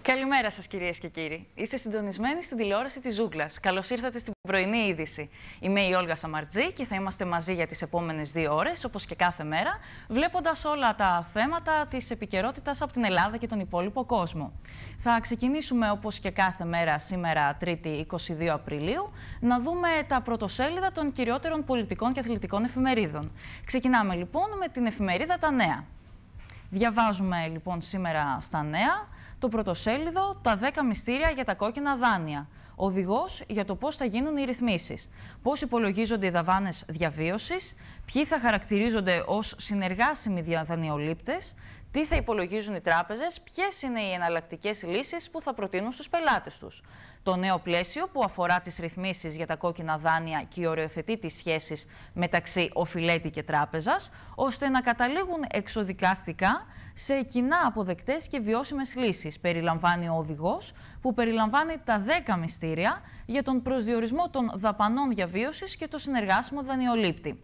Καλημέρα σας κυρίες και κύριοι. Είστε συντονισμένοι στην τηλεόραση της Ζούγκλας. Καλώς ήρθατε στην πρωινή είδηση. Είμαι η Όλγα Σαμαρτζή και θα είμαστε μαζί για τις επόμενες 2 ώρες, όπως και κάθε μέρα, βλέποντας όλα τα θέματα της επικαιρότητας από την Ελλάδα και τον υπόλοιπο κόσμο. Θα ξεκινήσουμε όπως και κάθε μέρα σήμερα, Τρίτη 22 Απριλίου, να δούμε τα πρωτοσέλιδα των κυριότερων πολιτικών και αθλητικών εφημερίδων. Ξεκινάμε λοιπόν με την εφημερίδα Τα Νέα. Διαβάζουμε λοιπόν σήμερα στα Νέα το πρωτοσέλιδο «Τα 10 μυστήρια για τα κόκκινα δάνεια». Οδηγός για το πώς θα γίνουν οι ρυθμίσεις. Πώς υπολογίζονται οι δαπάνες διαβίωσης, ποιοι θα χαρακτηρίζονται ως συνεργάσιμοι δανειολήπτες, τι θα υπολογίζουν οι τράπεζες, ποιες είναι οι εναλλακτικές λύσεις που θα προτείνουν στους πελάτες τους. Το νέο πλαίσιο που αφορά τις ρυθμίσεις για τα κόκκινα δάνεια και οριοθετεί τις σχέσεις μεταξύ οφειλέτη και τράπεζας, ώστε να καταλήγουν εξοδικαστικά σε κοινά αποδεκτές και βιώσιμες λύσεις, περιλαμβάνει ο οδηγός, που περιλαμβάνει τα 10 μυστήρια για τον προσδιορισμό των δαπανών διαβίωσης και το συνεργάσιμο δανειολήπτη.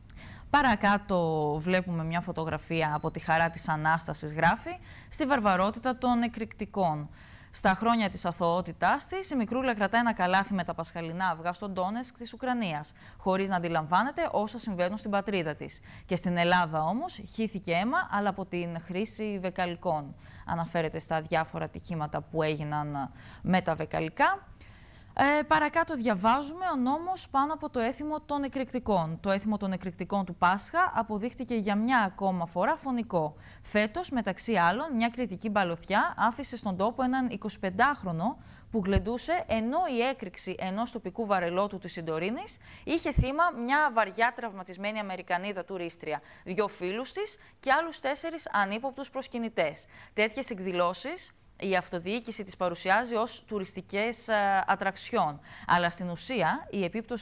Παρακάτω βλέπουμε μια φωτογραφία από τη χαρά της Ανάστασης, γράφει, στη βαρβαρότητα των εκρηκτικών. Στα χρόνια της αθωότητάς της, η Μικρούλα κρατάει ένα καλάθι με τα πασχαλινά αυγά στον Ντόνετσκ της Ουκρανίας, χωρίς να αντιλαμβάνεται όσα συμβαίνουν στην πατρίδα της. Και στην Ελλάδα όμως χύθηκε αίμα, αλλά από την χρήση βεκαλικών. Αναφέρεται στα διάφορα ατυχήματα που έγιναν με τα βεκαλικά. Παρακάτω διαβάζουμε ο νόμος πάνω από το έθιμο των εκρηκτικών. Το έθιμο των εκρηκτικών του Πάσχα αποδείχτηκε για μια ακόμα φορά φωνικό. Φέτος, μεταξύ άλλων, μια κριτική μπαλωθιά άφησε στον τόπο έναν 25χρονο που γλεντούσε, ενώ η έκρηξη ενός τοπικού βαρελότου της Συντορίνης είχε θύμα μια βαριά τραυματισμένη Αμερικανίδα τουρίστρια, 2 φίλους της και άλλους 4 ανύποπτους προσκυνητές. Τέτοιες εκδηλώσεις η αυτοδιοίκηση τις παρουσιάζει ως τουριστικές ατραξιόν, αλλά στην ουσία οι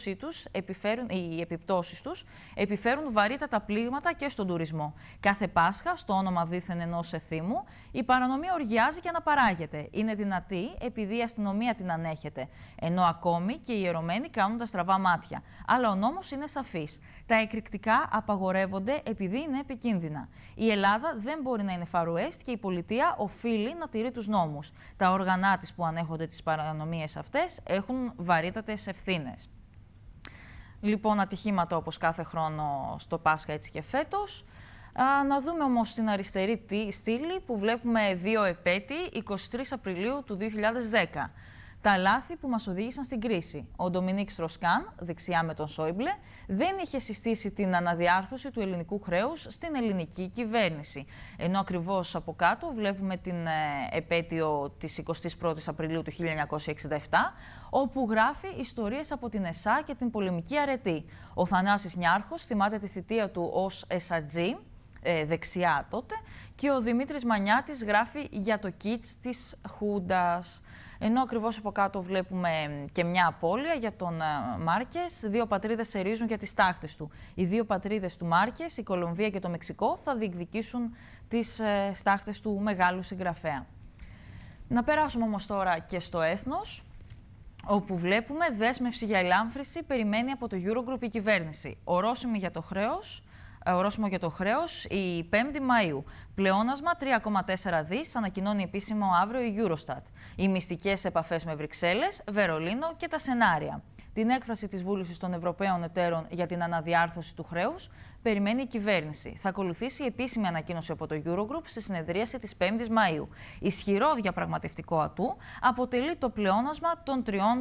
επιπτώσεις τους επιφέρουν βαρύτατα πλήγματα και στον τουρισμό. Κάθε Πάσχα, στο όνομα δήθεν ενός εθήμου, η παρανομία οργιάζει και αναπαράγεται. Είναι δυνατή επειδή η αστυνομία την ανέχεται, ενώ ακόμη και οι ιερωμένοι κάνουν τα στραβά μάτια. Αλλά ο νόμος είναι σαφής. Τα εκρηκτικά απαγορεύονται επειδή είναι επικίνδυνα. Η Ελλάδα δεν μπορεί να είναι Far West και η πολιτεία οφείλει να τηρεί τους νόμους. Τα όργανα της που ανέχονται τις παρανομίες αυτές έχουν βαρύτατες ευθύνες. Λοιπόν, ατυχήματα όπως κάθε χρόνο στο Πάσχα, έτσι και φέτος. Να δούμε όμως την αριστερή στήλη που βλέπουμε 2 επέτειοι, 23 Απριλίου του 2010. Τα λάθη που μας οδήγησαν στην κρίση. Ο Ντομινίκ Στροσκάν, δεξιά με τον Σόιμπλε, δεν είχε συστήσει την αναδιάρθρωση του ελληνικού χρέους στην ελληνική κυβέρνηση. Ενώ ακριβώς από κάτω βλέπουμε την επέτειο της 21ης Απριλίου του 1967, όπου γράφει ιστορίες από την ΕΣΑ και την πολεμική αρετή. Ο Θανάσης Νιάρχος θυμάται τη θητεία του ως ΕΣΑΤΖΙ, δεξιά τότε, και ο Δημήτρης Μανιάτης γράφει για το κιτς της Χούντας. Ενώ ακριβώς από κάτω βλέπουμε και μια απώλεια για τον Μάρκες. 2 πατρίδες σερίζουν για τις τάχτες του. Οι 2 πατρίδες του Μάρκες, η Κολομβία και το Μεξικό, θα διεκδικήσουν τις στάχτες του μεγάλου συγγραφέα. Να περάσουμε όμως τώρα και στο έθνος, όπου βλέπουμε δέσμευση για ελάμφρυνση περιμένει από το Eurogroup η κυβέρνηση. Ορόσημο για το χρέος η 5η Μαΐου. Πλεόνασμα 3,4 δις ανακοινώνει επίσημο αύριο η Eurostat. Οι μυστικές επαφές με Βρυξέλλες, Βερολίνο και τα σενάρια. Την έκφραση της βούλησης των Ευρωπαίων εταίρων για την αναδιάρθρωση του χρέους περιμένει η κυβέρνηση. Θα ακολουθήσει η επίσημη ανακοίνωση από το Eurogroup στη συνεδρίαση της 5ης Μαΐου. Ισχυρό διαπραγματευτικό ατού αποτελεί το πλεόνασμα των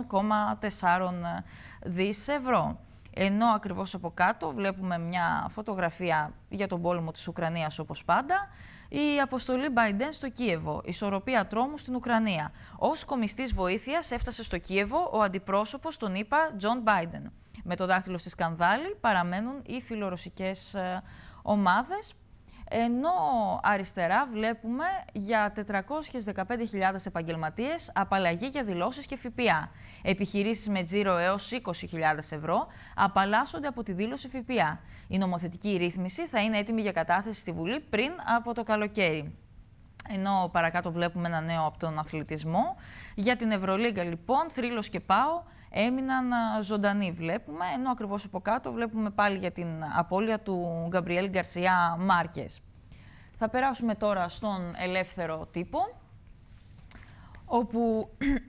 3,4 δις ευρώ. Ενώ ακριβώς από κάτω βλέπουμε μια φωτογραφία για τον πόλεμο της Ουκρανίας, όπως πάντα, η αποστολή Biden στο Κίεβο, ισορροπία τρόμου στην Ουκρανία. Ως κομιστής βοήθειας έφτασε στο Κίεβο ο αντιπρόσωπος των ΗΠΑ, Τζον Μπάιντεν. Με το δάχτυλο στη σκανδάλη παραμένουν οι φιλορωσικές ομάδες. Ενώ αριστερά βλέπουμε για 415.000 επαγγελματίες απαλλαγή για δηλώσεις και ΦΠΑ. Επιχειρήσεις με τζίρο έως 20.000 ευρώ απαλλάσσονται από τη δήλωση ΦΠΑ. Η νομοθετική ρύθμιση θα είναι έτοιμη για κατάθεση στη Βουλή πριν από το καλοκαίρι. Ενώ παρακάτω βλέπουμε ένα νέο από τον αθλητισμό. Για την Ευρωλίγκα λοιπόν, θρύλος και ΠΑΟ έμειναν ζωντανοί βλέπουμε, ενώ ακριβώς από κάτω βλέπουμε πάλι για την απώλεια του Γκαμπριέλ Γκαρσία Μάρκες. Θα περάσουμε τώρα στον ελεύθερο τύπο, όπου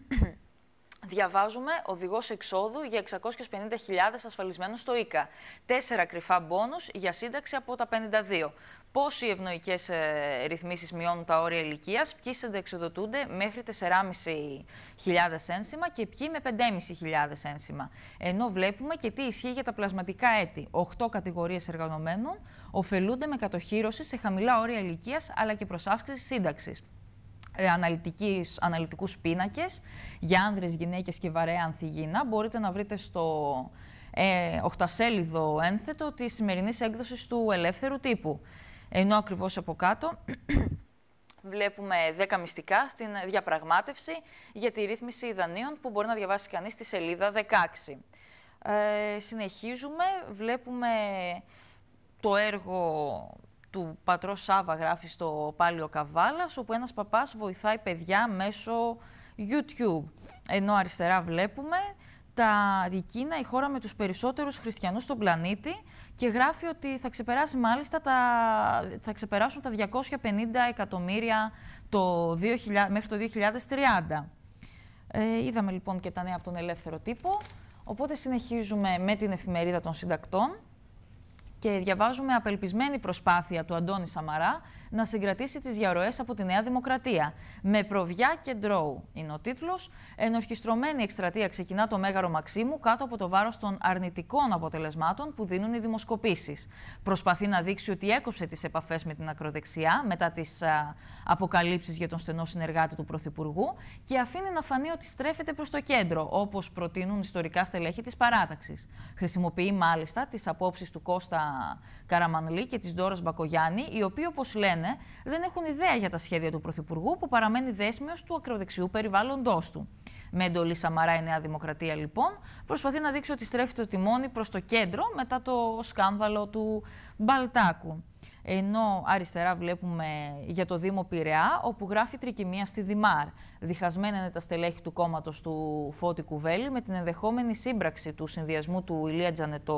διαβάζουμε οδηγός εξόδου για 650.000 ασφαλισμένους στο ΙΚΑ. 4 κρυφά μπόνους για σύνταξη από τα 52. Πώς οι ευνοϊκές ρυθμίσεις μειώνουν τα όρια ηλικίας, ποιοι συνταξιοδοτούνται μέχρι 4.500 ένσημα και ποιοι με 5.500 ένσημα. Ενώ βλέπουμε και τι ισχύει για τα πλασματικά έτη. 8 κατηγορίες εργαζομένων ωφελούνται με κατοχύρωση σε χαμηλά όρια ηλικίας αλλά και προς αύξηση σύνταξης. Αναλυτικούς πίνακες για άνδρες, γυναίκες και βαρέα ανθυγίνα μπορείτε να βρείτε στο 8σέλιδο ένθετο της σημερινής έκδοσης του Ελεύθερου Τύπου. Ενώ ακριβώς από κάτω βλέπουμε 10 μυστικά στην διαπραγμάτευση για τη ρύθμιση δανείων που μπορεί να διαβάσει κανείς στη σελίδα 16. Συνεχίζουμε, βλέπουμε το έργο του πατρός Σάβα, γράφει στο Πάλιο Καβάλας, όπου ένας παπάς βοηθάει παιδιά μέσω YouTube. Ενώ αριστερά βλέπουμε η Κίνα, η χώρα με τους περισσότερους χριστιανούς στον πλανήτη, και γράφει ότι θα ξεπεράσει μάλιστα θα ξεπεράσουν τα 250 εκατομμύρια μέχρι το 2030. Είδαμε λοιπόν και τα νέα από τον Ελεύθερο Τύπο, οπότε συνεχίζουμε με την εφημερίδα των συντακτών. Και διαβάζουμε απελπισμένη προσπάθεια του Αντώνη Σαμαρά να συγκρατήσει τις διαρροές από τη Νέα Δημοκρατία. Με προβιά και ντρόου είναι ο τίτλος. Ενορχιστρωμένη εκστρατεία ξεκινά το Μέγαρο Μαξίμου κάτω από το βάρος των αρνητικών αποτελεσμάτων που δίνουν οι δημοσκοπήσεις. Προσπαθεί να δείξει ότι έκοψε τις επαφές με την ακροδεξιά μετά τις αποκαλύψεις για τον στενό συνεργάτη του Πρωθυπουργού και αφήνει να φανεί ότι στρέφεται προς το κέντρο, όπως προτείνουν ιστορικά στελέχη της παράταξης. Χρησιμοποιεί μάλιστα τις απόψεις του Κώστα Καραμανλή και της Ντόρας Μπακογιάννη, οι οποίοι, όπως λένε, δεν έχουν ιδέα για τα σχέδια του Πρωθυπουργού, που παραμένει δέσμιος του ακροδεξιού περιβάλλοντός του. Με εντολή Σαμαρά η Νέα Δημοκρατία, λοιπόν, προσπαθεί να δείξει ότι στρέφει το τιμόνι προς το κέντρο μετά το σκάνδαλο του Μπαλτάκου. Ενώ αριστερά βλέπουμε για το Δήμο Πειραιά, όπου γράφει τρικυμία στη Δημάρ. Διχασμένα είναι τα στελέχη του κόμματος του Φώτη Κουβέλη με την ενδεχόμενη σύμπραξη του συνδυασμού του Ηλία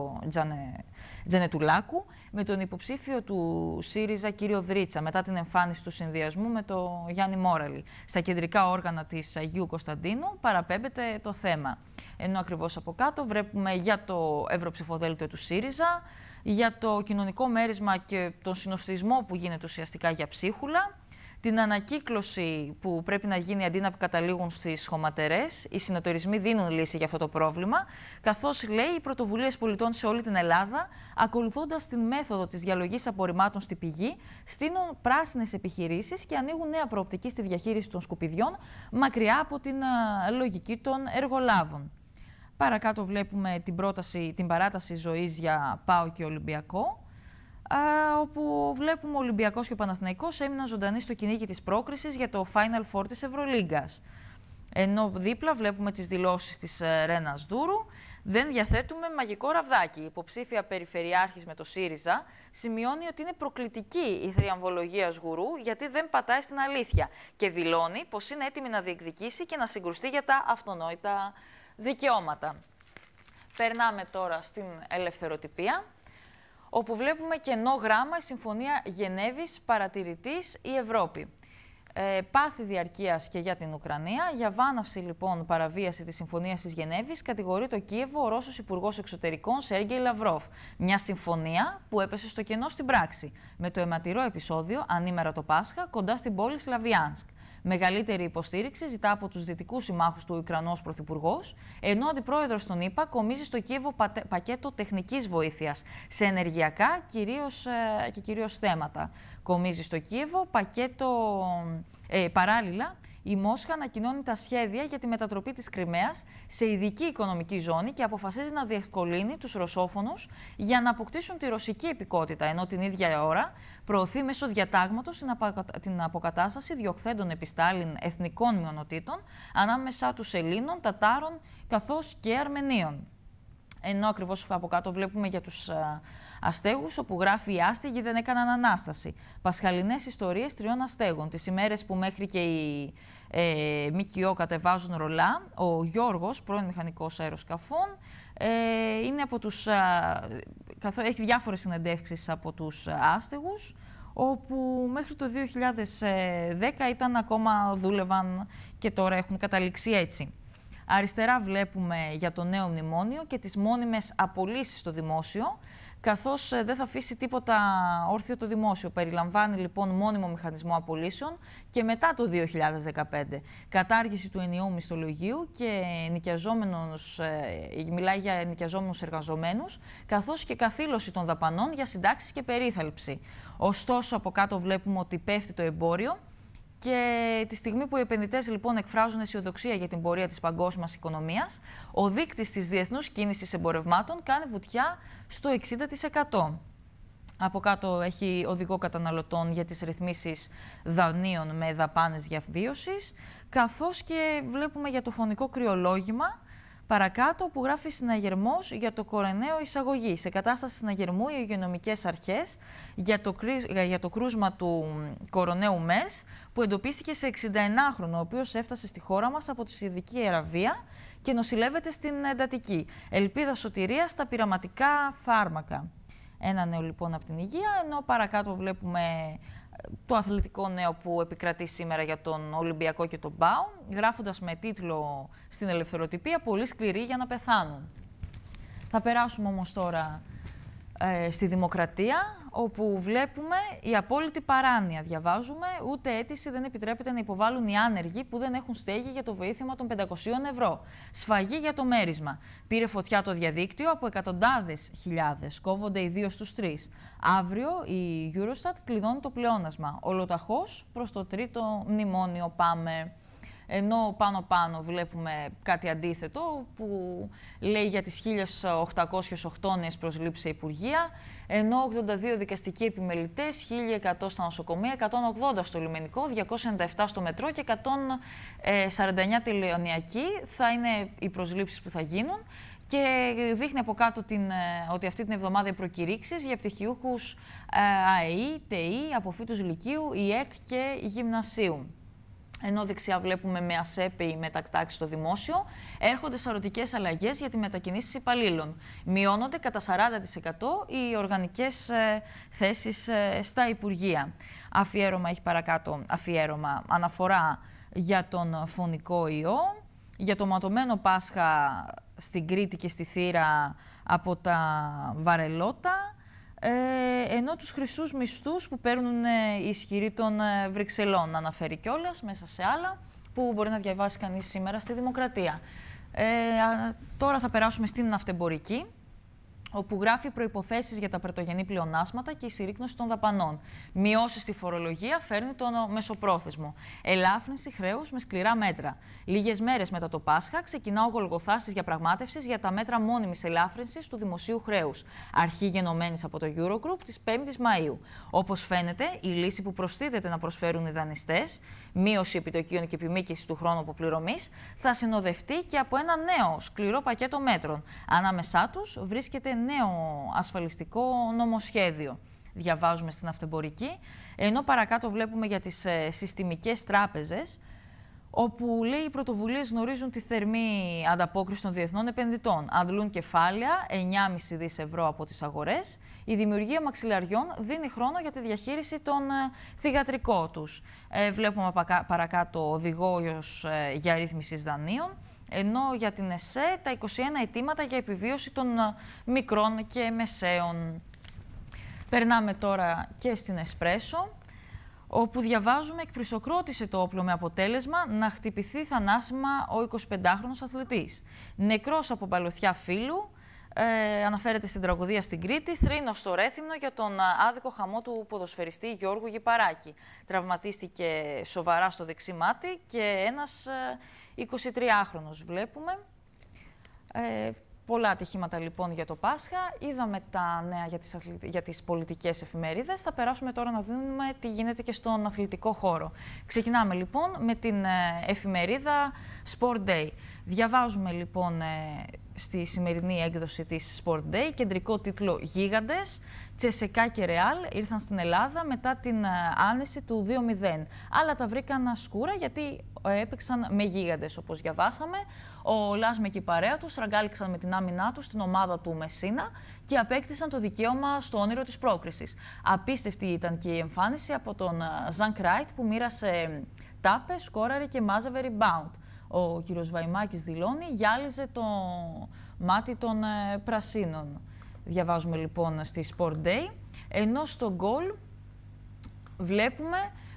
Τζανετουλάκου με τον υποψήφιο του ΣΥΡΙΖΑ κύριο Δρίτσα, μετά την εμφάνιση του συνδυασμού με τον Γιάννη Μόραλη. Στα κεντρικά όργανα της Αγίου Κωνσταντίνου παραπέμπεται το θέμα. Ενώ ακριβώς από κάτω βλέπουμε για το ευρωψηφοδέλτιο του ΣΥΡΙΖΑ, για το κοινωνικό μέρισμα και τον συνοστισμό που γίνεται ουσιαστικά για ψίχουλα, την ανακύκλωση που πρέπει να γίνει αντί να καταλήγουν στις χωματερές. Οι συνεταιρισμοί δίνουν λύση για αυτό το πρόβλημα, καθώς, λέει, οι πρωτοβουλίες πολιτών σε όλη την Ελλάδα, ακολουθώντας την μέθοδο της διαλογής απορριμμάτων στη πηγή, στείνουν πράσινες επιχειρήσεις και ανοίγουν νέα προοπτική στη διαχείριση των σκουπιδιών, μακριά από την λογική των εργολάβων. Παρακάτω βλέπουμε την παράταση ζωής για ΠΑΟ και Ολυμπιακό, όπου βλέπουμε ο Ολυμπιακός και ο Παναθηναϊκός έμειναν ζωντανοί στο κυνήγι της πρόκρισης για το Final Four της Ευρωλίγκας. Ενώ δίπλα βλέπουμε τις δηλώσεις της Ρένας Δούρου. Δεν διαθέτουμε μαγικό ραβδάκι. Η υποψήφια περιφερειάρχης με το ΣΥΡΙΖΑ σημειώνει ότι είναι προκλητική η θριαμβολογία Σγουρού γιατί δεν πατάει στην αλήθεια και δηλώνει πως είναι έτοιμη να διεκδικήσει και να συγκρουστεί για τα αυτονόητα δικαιώματα. Περνάμε τώρα στην ελευθεροτυπία, όπου βλέπουμε κενό γράμμα η Συμφωνία Γενέβης, παρατηρητής η Ευρώπη. Πάθη διαρκείας και για την Ουκρανία. Για βάναυση, λοιπόν, παραβίαση της Συμφωνίας της Γενέβης κατηγορεί το Κίεβο ο Ρώσος Υπουργός Εξωτερικών Σέργεϊ Λαυρόφ. Μια συμφωνία που έπεσε στο κενό στην πράξη, με το αιματηρό επεισόδιο, ανήμερα το Πάσχα, κοντά στην πόλη Σλαβιάνσκ. Μεγαλύτερη υποστήριξη ζητά από τους δυτικούς συμμάχους του Ουκρανός Πρωθυπουργός, ενώ ο αντιπρόεδρος των ΗΠΑ κομίζει στο Κίεβο πακέτο τεχνικής βοήθειας σε ενεργειακά και κυρίως θέματα. Κομίζει στο Κίεβο πακέτο. Παράλληλα, η Μόσχα ανακοινώνει τα σχέδια για τη μετατροπή της Κριμαίας σε ειδική οικονομική ζώνη και αποφασίζει να διευκολύνει τους ρωσόφωνους για να αποκτήσουν τη ρωσική υπηκότητα, ενώ την ίδια ώρα προωθεί μέσω διατάγματος την αποκατάσταση διοχθέντων επί Στάλιν εθνικών μειονοτήτων ανάμεσά τους Ελλήνων, Τατάρων καθώς και Αρμενίων. Ενώ ακριβώς από κάτω βλέπουμε για τους αστέγους, όπου γράφει οι άστεγοι δεν έκαναν ανάσταση. Πασχαλινές ιστορίες 3 αστέγων. Τις ημέρες που μέχρι και οι ΜΚΟ κατεβάζουν ρολά, ο Γιώργος, πρώην μηχανικός αεροσκαφών, είναι από τους έχει διάφορες συνεντεύξεις από τους άστεγους, όπου μέχρι το 2010 δούλευαν και τώρα έχουν καταλήξει έτσι. Αριστερά βλέπουμε για το νέο μνημόνιο και τις μόνιμες απολύσεις στο δημόσιο, καθώς δεν θα αφήσει τίποτα όρθιο το δημόσιο. Περιλαμβάνει λοιπόν μόνιμο μηχανισμό απολύσεων και μετά το 2015. Κατάργηση του ενιαίου μισθολογίου και μιλάει για νοικιαζόμενους εργαζομένους, καθώς και καθήλωση των δαπανών για συντάξεις και περίθαλψη. Ωστόσο, από κάτω βλέπουμε ότι πέφτει το εμπόριο. Και τη στιγμή που οι επενδυτές λοιπόν εκφράζουν αισιοδοξία για την πορεία της παγκόσμιας οικονομίας, ο δείκτης της διεθνούς κίνησης εμπορευμάτων κάνει βουτιά στο 60%. Από κάτω έχει οδηγό καταναλωτών για τις ρυθμίσεις δανείων με δαπάνες διαβίωσης, καθώς και βλέπουμε για το φωνικό κρυολόγημα παρακάτω που γράφει συναγερμός για το κορεναίο εισαγωγή. Σε κατάσταση συναγερμού οι υγειονομικές αρχές για το κρούσμα του κοροναίου MERS που εντοπίστηκε σε 61χρονο, ο οποίος έφτασε στη χώρα μας από τη Σαουδική Αραβία και νοσηλεύεται στην εντατική. Ελπίδα σωτηρίας στα πειραματικά φάρμακα. Ένα νέο λοιπόν από την υγεία, ενώ παρακάτω βλέπουμε το αθλητικό νέο που επικρατεί σήμερα για τον Ολυμπιακό και τον ΠΑΟ, γράφοντας με τίτλο στην ελευθεροτυπία «Πολύ σκληροί για να πεθάνουν». Θα περάσουμε όμως τώρα στη Δημοκρατία, όπου βλέπουμε η απόλυτη παράνοια. Διαβάζουμε, ούτε αίτηση δεν επιτρέπεται να υποβάλουν οι άνεργοι που δεν έχουν στέγη για το βοήθημα των 500 ευρώ. Σφαγή για το μέρισμα. Πήρε φωτιά το διαδίκτυο από εκατοντάδες χιλιάδες. Κόβονται οι 2 στους 3. Αύριο η Eurostat κλειδώνει το πλεόνασμα. Ολοταχώς προς το 3ο μνημόνιο πάμε. Ενώ πάνω-πάνω βλέπουμε κάτι αντίθετο που λέει για τις 1.808 νέες προσλήψεις σε υπουργεία, ενώ 82 δικαστικοί επιμελητές, 1.100 στα νοσοκομεία, 180 στο λιμενικό, 297 στο μετρό και 149 τελειωνιακοί θα είναι οι προσλήψεις που θα γίνουν. Και δείχνει από κάτω ότι αυτή την εβδομάδα οι προκηρύξεις για πτυχιούχους ΑΕΗ, ΤΕΗ, αποφύτους λυκείου, ΙΕΚ και γυμνασίου. Ενώ δεξιά βλέπουμε με ΑΣΕΠ ή μετακτάξη στο δημόσιο, έρχονται σαρωτικές αλλαγές για τη μετακινήσεις υπαλλήλων. Μειώνονται κατά 40% οι οργανικές θέσεις στα Υπουργεία. Αφιέρωμα έχει παρακάτω, αναφορά για τον φωνικό ιό, για το ματωμένο Πάσχα στην Κρήτη και στη Θήρα από τα βαρελότα, ενώ τους χρυσούς μισθούς που παίρνουν οι ισχυροί των Βρυξελών, αναφέρει κιόλας μέσα σε άλλα που μπορεί να διαβάσει κανείς σήμερα στη Δημοκρατία. Τώρα θα περάσουμε στην ναυτεμπορική, όπου γράφει προϋποθέσεις για τα πρωτογενή πλεονάσματα και η συρρίκνωση των δαπανών. Μειώσεις στη φορολογία φέρνει το μεσοπρόθεσμο. Ελάφρυνση χρέους με σκληρά μέτρα. Λίγες μέρες μετά το Πάσχα ξεκινά ο Γολγοθάς της διαπραγμάτευσης για τα μέτρα μόνιμης ελάφρυνσης του δημοσίου χρέους. Αρχή γενομένης από το Eurogroup της 5ης Μαΐου. Όπως φαίνεται, η λύση που προστίθεται να προσφέρουν οι δανειστές, μείωση επιτοκίων και επιμήκυση του χρόνου αποπληρωμής, θα συνοδευτεί και από ένα νέο σκληρό πακέτο μέτρων. Ανάμεσά τους βρίσκεται νέο ασφαλιστικό νομοσχέδιο. Διαβάζουμε στην ναυτεμπορική, ενώ παρακάτω βλέπουμε για τις συστημικές τράπεζες, όπου λέει οι πρωτοβουλίες γνωρίζουν τη θερμή ανταπόκριση των διεθνών επενδυτών. Αντλούν κεφάλαια 9,5 δις ευρώ από τις αγορές. Η δημιουργία μαξιλαριών δίνει χρόνο για τη διαχείριση των θυγατρικών τους. Βλέπουμε παρακάτω οδηγός για ρύθμιση δανείων. Ενώ για την ΕΣΕ τα 21 αιτήματα για επιβίωση των μικρών και μεσαίων. Περνάμε τώρα και στην Εσπρέσο, όπου διαβάζουμε εκπρισοκρότησε το όπλο με αποτέλεσμα να χτυπηθεί θανάσιμα ο 25χρονος αθλητής. Νεκρός από παλαιοθιά φύλου, αναφέρεται στην τραγωδία στην Κρήτη, θρήνος στο Ρέθυμνο για τον άδικο χαμό του ποδοσφαιριστή Γιώργου Γηπαράκη. Τραυματίστηκε σοβαρά στο δεξί μάτι και ένας 23χρονος βλέπουμε. Πολλά ατυχήματα λοιπόν για το Πάσχα. Είδαμε τα νέα για τις πολιτικές εφημερίδες. Θα περάσουμε τώρα να δούμε τι γίνεται και στον αθλητικό χώρο. Ξεκινάμε λοιπόν με την εφημερίδα Sport Day. Διαβάζουμε λοιπόν στη σημερινή έκδοση της Sport Day. Κεντρικό τίτλο «Γίγαντες». Τσεσεκά και Ρεάλ ήρθαν στην Ελλάδα μετά την άνεση του 2-0. Αλλά τα βρήκαν σκούρα γιατί έπαιξαν με γίγαντες, όπως διαβάσαμε. Ο Λάσμε και η παρέα τους ραγκάλιξαν με την άμυνά τους στην ομάδα του Μεσίνα και απέκτησαν το δικαίωμα στο όνειρο της πρόκρισης. Απίστευτη ήταν και η εμφάνιση από τον Ζαν Κράιτ που μοίρασε τάπες, σκόραρε και μάζευε rebound. Ο κύριος Βαϊμάκης δηλώνει, γυάλιζε το μάτι των πρασίνων. Διαβάζουμε λοιπόν στη Sport Day, ενώ στο γκολ βλέπουμε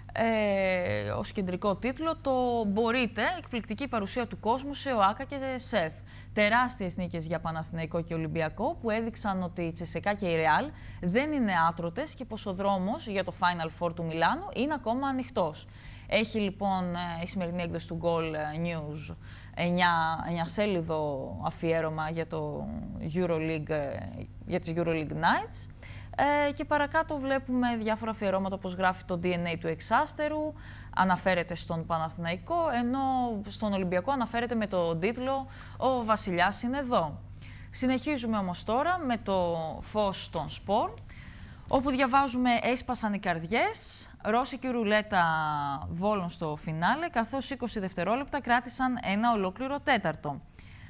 ως κεντρικό τίτλο το «Μπορείτε», εκπληκτική παρουσία του κόσμου σε ΟΑΚΑ και ΣΕΦ. Τεράστιες νίκες για Παναθηναϊκό και Ολυμπιακό που έδειξαν ότι η Τσεσεκά και η Ρεάλ δεν είναι άτρωτες και πως ο δρόμος για το Final Four του Μιλάνου είναι ακόμα ανοιχτός. Έχει λοιπόν η σημερινή έκδοση του Goal News 9 σέλιδο αφιέρωμα για το EuroLeague, για τις EuroLeague Nights. Και παρακάτω βλέπουμε διάφορα αφιερώματα όπως γράφει το DNA του Εξάστερου, αναφέρεται στον Παναθηναϊκό, ενώ στον Ολυμπιακό αναφέρεται με τον τίτλο «Ο Βασιλιάς είναι εδώ». Συνεχίζουμε όμως τώρα με το φως των σπορ, όπου διαβάζουμε «Έσπασαν οι καρδιές», ρώσικη ρουλέτα Βόλων στο φινάλε, καθώς 20 δευτερόλεπτα κράτησαν ένα ολόκληρο τέταρτο.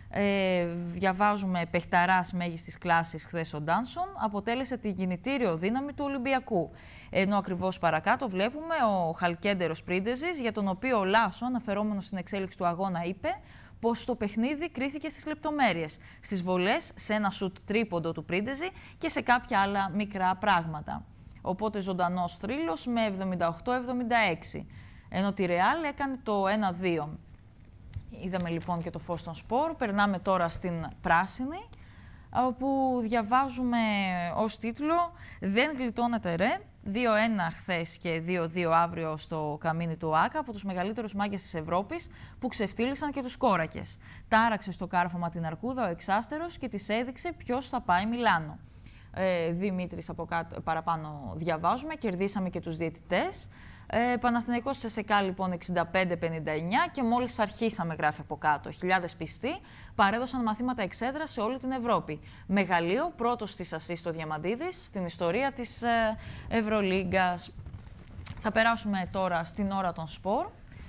Διαβάζουμε «Παιχταράς μέγιστης κλάσης» χθες ο Ντάνσον, αποτέλεσε την κινητήριο δύναμη του Ολυμπιακού. Ενώ ακριβώς παρακάτω βλέπουμε ο Χαλκέντερος Πρίντεζης, για τον οποίο ο Λάσο, αναφερόμενος στην εξέλιξη του αγώνα, είπε πως το παιχνίδι κρίθηκε στις λεπτομέρειες, στις βολές, σε ένα σουτ τρίποντο του Πρίντεζη και σε κάποια άλλα μικρά πράγματα. Οπότε ζωντανός θρύλος με 78-76, ενώ τη Ρεάλ έκανε το 1-2. Είδαμε λοιπόν και το φως των σπορ. Περνάμε τώρα στην πράσινη, όπου διαβάζουμε ως τίτλο «Δεν γλιτώνεται ρε». 2-1 χθες και 2-2 αύριο στο καμίνι του ΟΑΚΑ από τους μεγαλύτερους μάγκες της Ευρώπης που ξεφτύλισαν και τους κόρακες. Τάραξε στο κάρφωμα την αρκούδα ο Εξάστερος και της έδειξε ποιος θα πάει Μιλάνο. Δημήτρης από κάτω, παραπάνω διαβάζουμε, κερδίσαμε και τους διαιτητές. Παναθηναϊκός Τσεσεκά λοιπόν 65-59 και μόλις αρχίσαμε, γράφει από κάτω. Χιλιάδες πιστοί παρέδωσαν μαθήματα εξέδρα σε όλη την Ευρώπη. Μεγαλείο, πρώτος της ασίστ ο Διαμαντίδης στην ιστορία της Ευρωλίγκας. Θα περάσουμε τώρα στην ώρα των σπορ,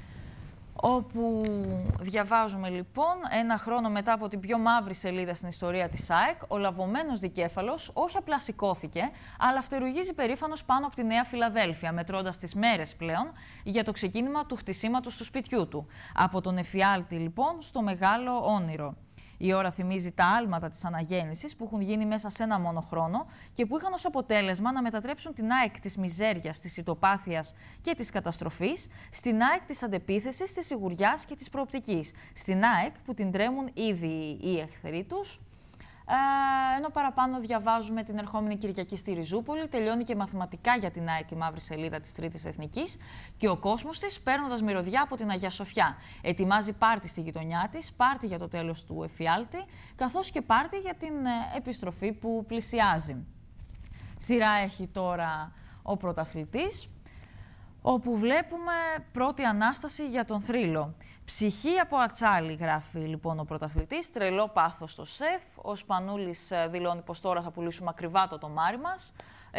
όπου διαβάζουμε λοιπόν ένα χρόνο μετά από την πιο μαύρη σελίδα στην ιστορία της ΑΕΚ, ο λαβωμένος δικέφαλος όχι απλά σηκώθηκε, αλλά φτερουγίζει περήφανος πάνω από τη Νέα Φιλαδέλφια, μετρώντας τις μέρες πλέον για το ξεκίνημα του χτισήματος του σπιτιού του. Από τον εφιάλτη λοιπόν στο μεγάλο όνειρο. Η ώρα θυμίζει τα άλματα της αναγέννησης που έχουν γίνει μέσα σε ένα μόνο χρόνο και που είχαν ως αποτέλεσμα να μετατρέψουν την ΑΕΚ της μιζέριας, της ητοπάθειας και της καταστροφής στην ΑΕΚ της αντεπίθεσης, της σιγουριάς και της προοπτικής. Στην ΑΕΚ που την τρέμουν ήδη οι εχθροί τους. Ενώ παραπάνω διαβάζουμε την ερχόμενη Κυριακή στη Ριζούπολη, τελειώνει και μαθηματικά για την ΑΕΚ η μαύρη σελίδα της Τρίτης Εθνικής και ο κόσμος της, παίρνοντας μυρωδιά από την Αγία Σοφιά. Ετοιμάζει πάρτι στη γειτονιά της, πάρτι για το τέλος του εφιάλτη, καθώς και πάρτι για την επιστροφή που πλησιάζει. Σειρά έχει τώρα ο πρωταθλητής, όπου βλέπουμε πρώτη ανάσταση για τον θρύλο. Ψυχή από ατσάλι, γράφει λοιπόν ο πρωταθλητής, τρελό πάθος στο ΣΕΦ. Ο Σπανούλης δηλώνει πως τώρα θα πουλήσουμε ακριβά το τομάρι μας.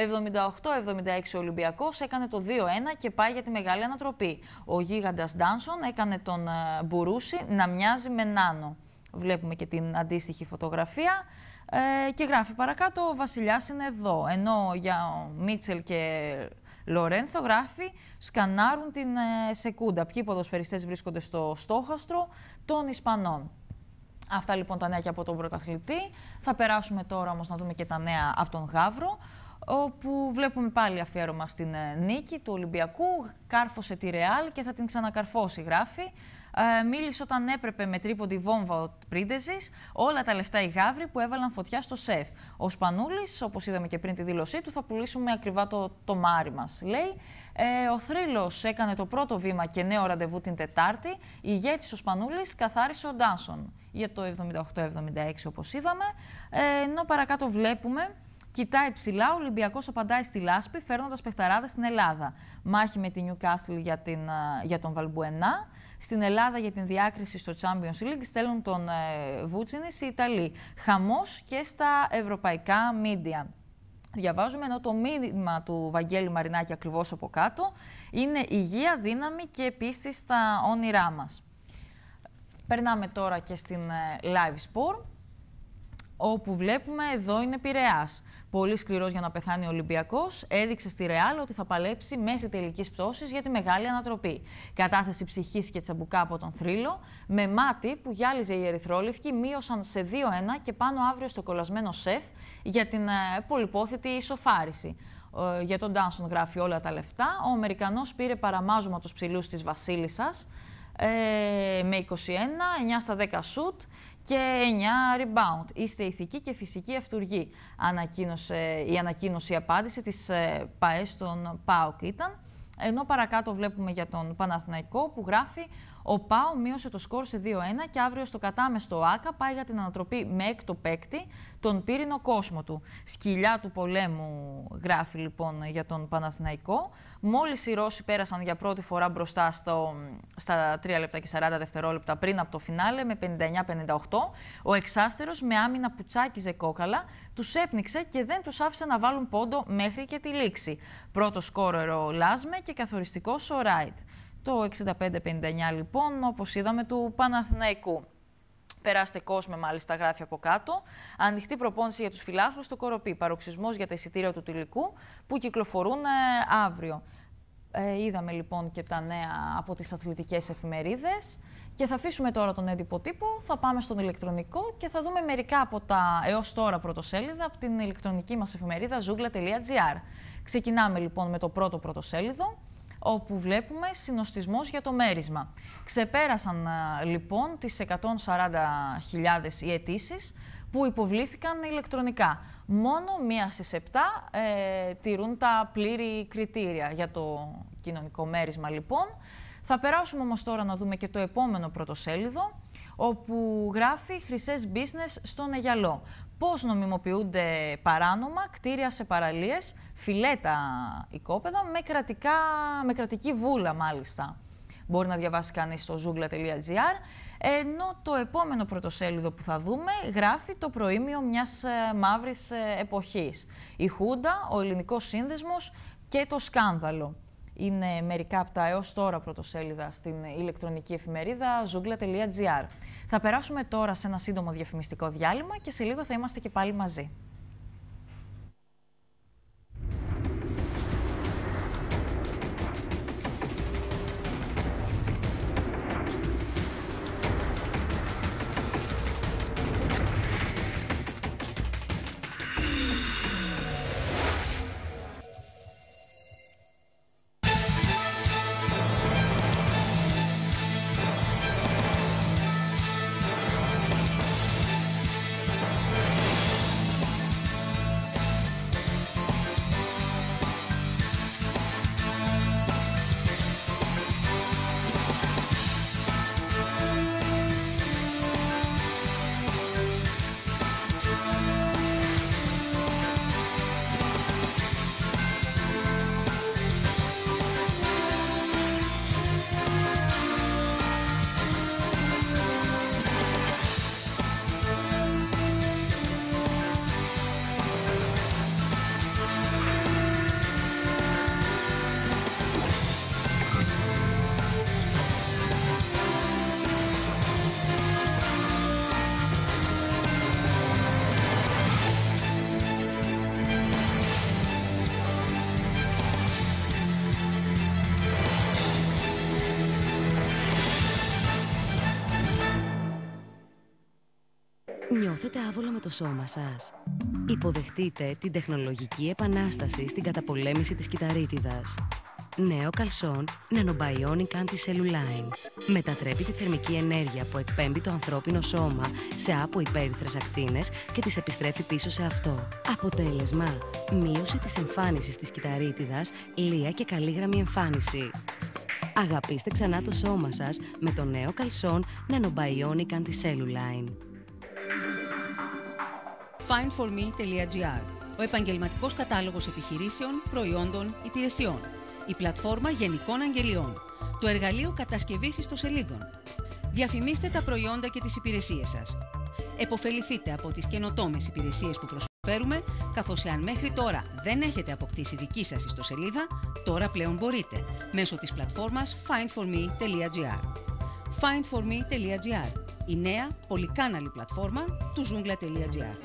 78-76 ο Ολυμπιακός έκανε το 2-1 και πάει για τη μεγάλη ανατροπή. Ο γίγαντας Ντάνσον έκανε τον Μπουρούση να μοιάζει με Νάνο. Βλέπουμε και την αντίστοιχη φωτογραφία. Και γράφει παρακάτω, ο Βασιλιάς είναι εδώ. Ενώ για Μίτσελ και Λορένθο γράφει, σκανάρουν την σεκούντα. Ποιοι ποδοσφαιριστές βρίσκονται στο στόχαστρο των Ισπανών. Αυτά λοιπόν τα νέα και από τον πρωταθλητή. Θα περάσουμε τώρα όμως να δούμε και τα νέα από τον Γαύρο, όπου βλέπουμε πάλι αφιέρωμα στην νίκη του Ολυμπιακού. Κάρφωσε τη Ρεάλ και θα την ξανακαρφώσει, γράφει. Μίλησε όταν έπρεπε με τρίποντη βόμβα ο Πρίντεζης, όλα τα λεφτά οι Γαύροι που έβαλαν φωτιά στο ΣΕΦ. Ο Σπανούλης, όπως είδαμε και πριν τη δήλωσή του, θα πουλήσουμε ακριβά το τομάρι μας, λέει. Ο Θρύλος έκανε το πρώτο βήμα και νέο ραντεβού την Τετάρτη. Ηγέτης ο Σπανούλης καθάρισε ο Ντάνσον για το 78-76, όπως είδαμε. Ενώ παρακάτω βλέπουμε Κοιτάει ψηλά, ο Ολυμπιακός απαντάει στη λάσπη, φέρνοντας παιχταράδες στην Ελλάδα. Μάχη με την Newcastle για τον Βαλμπουενά. Στην Ελλάδα για την διάκριση στο Champions League στέλνουν τον Βούτσινης οι Ιταλοί. Χαμός και στα ευρωπαϊκά μίντια. Διαβάζουμε ενώ το μήνυμα του Βαγγέλη Μαρινάκη ακριβώς από κάτω είναι υγεία, δύναμη και πίστη στα όνειρά μας. Περνάμε τώρα και στην Live Sport, όπου βλέπουμε εδώ είναι Πειραιάς. Πολύ σκληρός για να πεθάνει ο Ολυμπιακός, έδειξε στη Ρεάλ ότι θα παλέψει μέχρι τελικής πτώσης για τη μεγάλη ανατροπή. Κατάθεση ψυχής και τσαμπουκά από τον θρύλο, με μάτι που γυάλιζε οι ερυθρόλευκοι, μείωσαν σε 2-1 και πάνω αύριο στο κολλασμένο σεφ για την πολυπόθητη ισοφάριση. Για τον Ντάνσον γράφει όλα τα λεφτά. Ο Αμερικανός πήρε παραμάζωμα τους ψηλούς της Βασίλισσας με 21, 9 στα 10 σουτ και 9 rebound. Είστε ηθικοί και φυσικοί αυτούργοι, η απάντηση της ΠΑΕ στον ΠΑΟΚ ήταν. Ενώ παρακάτω βλέπουμε για τον Παναθηναϊκό που γράφει «Ο ΠΑΟ μείωσε το σκορ σε 2-1 και αύριο στο κατάμεστο ΆΚΑ πάει για την ανατροπή με έκτο παίκτη, τον πύρινο κόσμο του». Σκυλιά του πολέμου γράφει λοιπόν για τον Παναθηναϊκό. Μόλις οι Ρώσοι πέρασαν για πρώτη φορά μπροστά στα 3 λεπτά και 40 δευτερόλεπτα πριν από το φινάλε με 59-58, ο εξάστερος με άμυνα που τσάκιζε κόκαλα τους έπνιξε και δεν τους άφησε να βάλουν πόντο μέχρι και τη λήξη. Πρώτο σκόρερ ο Λάσμε και καθοριστικός ο Ράιτ. Το 65-59 λοιπόν, όπως είδαμε, του Παναθηναϊκού. Περάστε Κόσμε, μάλιστα, γράφει από κάτω. Ανοιχτή προπόνηση για τους φιλάθλους στο Κοροπή. Παροξισμός για τα εισιτήρια του τελικού που κυκλοφορούν αύριο. Είδαμε λοιπόν και τα νέα από τις αθλητικές εφημερίδες. Και θα αφήσουμε τώρα τον έντυπο τύπο, θα πάμε στον ηλεκτρονικό και θα δούμε μερικά από τα έως τώρα πρωτοσέλιδα από την ηλεκτρονική μας εφημερίδα zoogla.gr. Ξεκινάμε λοιπόν με το πρώτο πρωτοσέλιδο, όπου βλέπουμε συνοστισμός για το μέρισμα. Ξεπέρασαν λοιπόν τις 140.000 οι αιτήσεις που υποβλήθηκαν ηλεκτρονικά. Μόνο 1 στις 7 τηρούν τα πλήρη κριτήρια για το κοινωνικό μέρισμα λοιπόν. Θα περάσουμε όμως τώρα να δούμε και το επόμενο πρωτοσέλιδο, όπου γράφει «Χρυσές business στον Αιγιαλό». Πώς νομιμοποιούνται παράνομα κτίρια σε παραλίες, φιλέτα οικόπεδα με κρατική βούλα μάλιστα. Μπορεί να διαβάσει κανείς στο zoogla.gr. Ενώ το επόμενο πρωτοσέλιδο που θα δούμε γράφει το προήμιο μιας μαύρης εποχής. Η Χούντα, ο ελληνικός σύνδεσμος και το σκάνδαλο. Είναι μερικά από τα έως τώρα πρωτοσέλιδα στην ηλεκτρονική εφημερίδα zoogla.gr. Θα περάσουμε τώρα σε ένα σύντομο διαφημιστικό διάλειμμα και σε λίγο θα είμαστε και πάλι μαζί. Νιώθετε άβολα με το σώμα σας? Υποδεχτείτε την τεχνολογική επανάσταση στην καταπολέμηση της κυταρίτιδας. Νέο καλσόν Nanobionic Anti-Cellulline. Μετατρέπει τη θερμική ενέργεια που εκπέμπει το ανθρώπινο σώμα σε αποϊπέριθρες ακτίνες και τις επιστρέφει πίσω σε αυτό. Αποτέλεσμα: μείωση της εμφάνισης της κυταρίτιδας, λία και καλή εμφάνιση. Αγαπήστε ξανά το σώμα σας με το νέο καλσόν Nanobionic Anti-Cellulline. Findforme.gr. ο επαγγελματικός κατάλογος επιχειρήσεων, προϊόντων, υπηρεσιών, η πλατφόρμα γενικών αγγελιών, το εργαλείο κατασκευής ιστοσελίδων. Διαφημίστε τα προϊόντα και τις υπηρεσίες σας. Εποφεληθείτε από τις καινοτόμες υπηρεσίες που προσφέρουμε, καθώς εάν μέχρι τώρα δεν έχετε αποκτήσει δική σας ιστοσελίδα, τώρα πλέον μπορείτε, μέσω της πλατφόρμας findforme.gr. findforme.gr, η νέα πολυκάναλη πλατφόρμα του Zoungla.gr.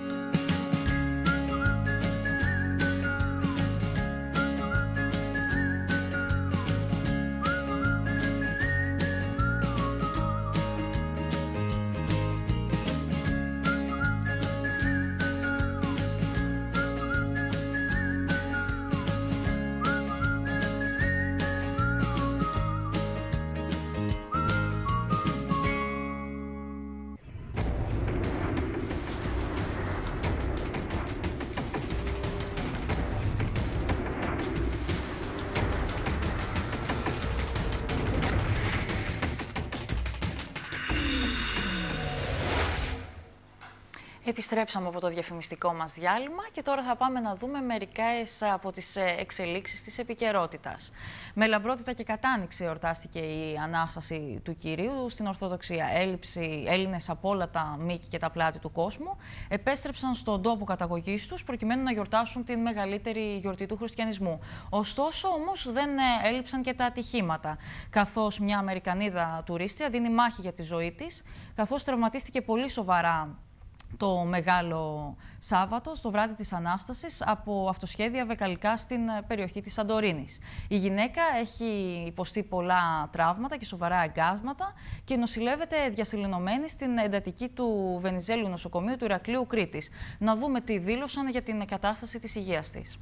Επιστρέψαμε από το διαφημιστικό μας διάλειμμα και τώρα θα πάμε να δούμε μερικές από τις εξελίξεις της επικαιρότητας. Με λαμπρότητα και κατάνοιξη εορτάστηκε η Ανάσταση του Κυρίου στην Ορθοδοξία. Έλληνες από όλα τα μήκη και τα πλάτη του κόσμου επέστρεψαν στον τόπο καταγωγής τους προκειμένου να γιορτάσουν την μεγαλύτερη γιορτή του χριστιανισμού. Ωστόσο, όμως, δεν έλειψαν και τα ατυχήματα, καθώς μια Αμερικανίδα τουρίστρια δίνει μάχη για τη ζωή της, καθώς τραυματίστηκε πολύ σοβαρά το Μεγάλο Σάββατο, στο βράδυ της Ανάστασης, από αυτοσχέδια βεκαλικά στην περιοχή της Σαντορίνης. Η γυναίκα έχει υποστεί πολλά τραύματα και σοβαρά εγκάσματα και νοσηλεύεται διασυλληνωμένη στην εντατική του Βενιζέλου νοσοκομείου του Ηρακλείου Κρήτης. Να δούμε τι δήλωσαν για την κατάσταση της υγείας της.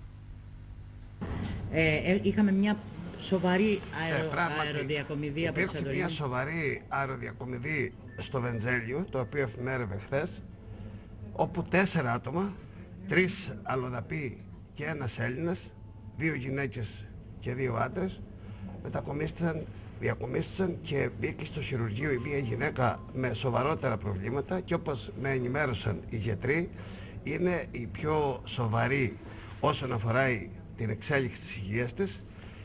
Είχαμε μια σοβαρή αεροδιακομιδή από τη Σαντορίνη. Υπήρξε μια σοβαρή αεροδιακομιδή στο Βενιζέλιο, το οποίο εφημέρευε χθες, όπου 4 άτομα, 3 αλλοδαποί και 1 Έλληνας, 2 γυναίκες και 2 άντρες, διακομίστησαν και μπήκε στο χειρουργείο η μία γυναίκα με σοβαρότερα προβλήματα και όπως με ενημέρωσαν οι γιατροί, είναι η πιο σοβαρή όσον αφορά την εξέλιξη της υγείας της.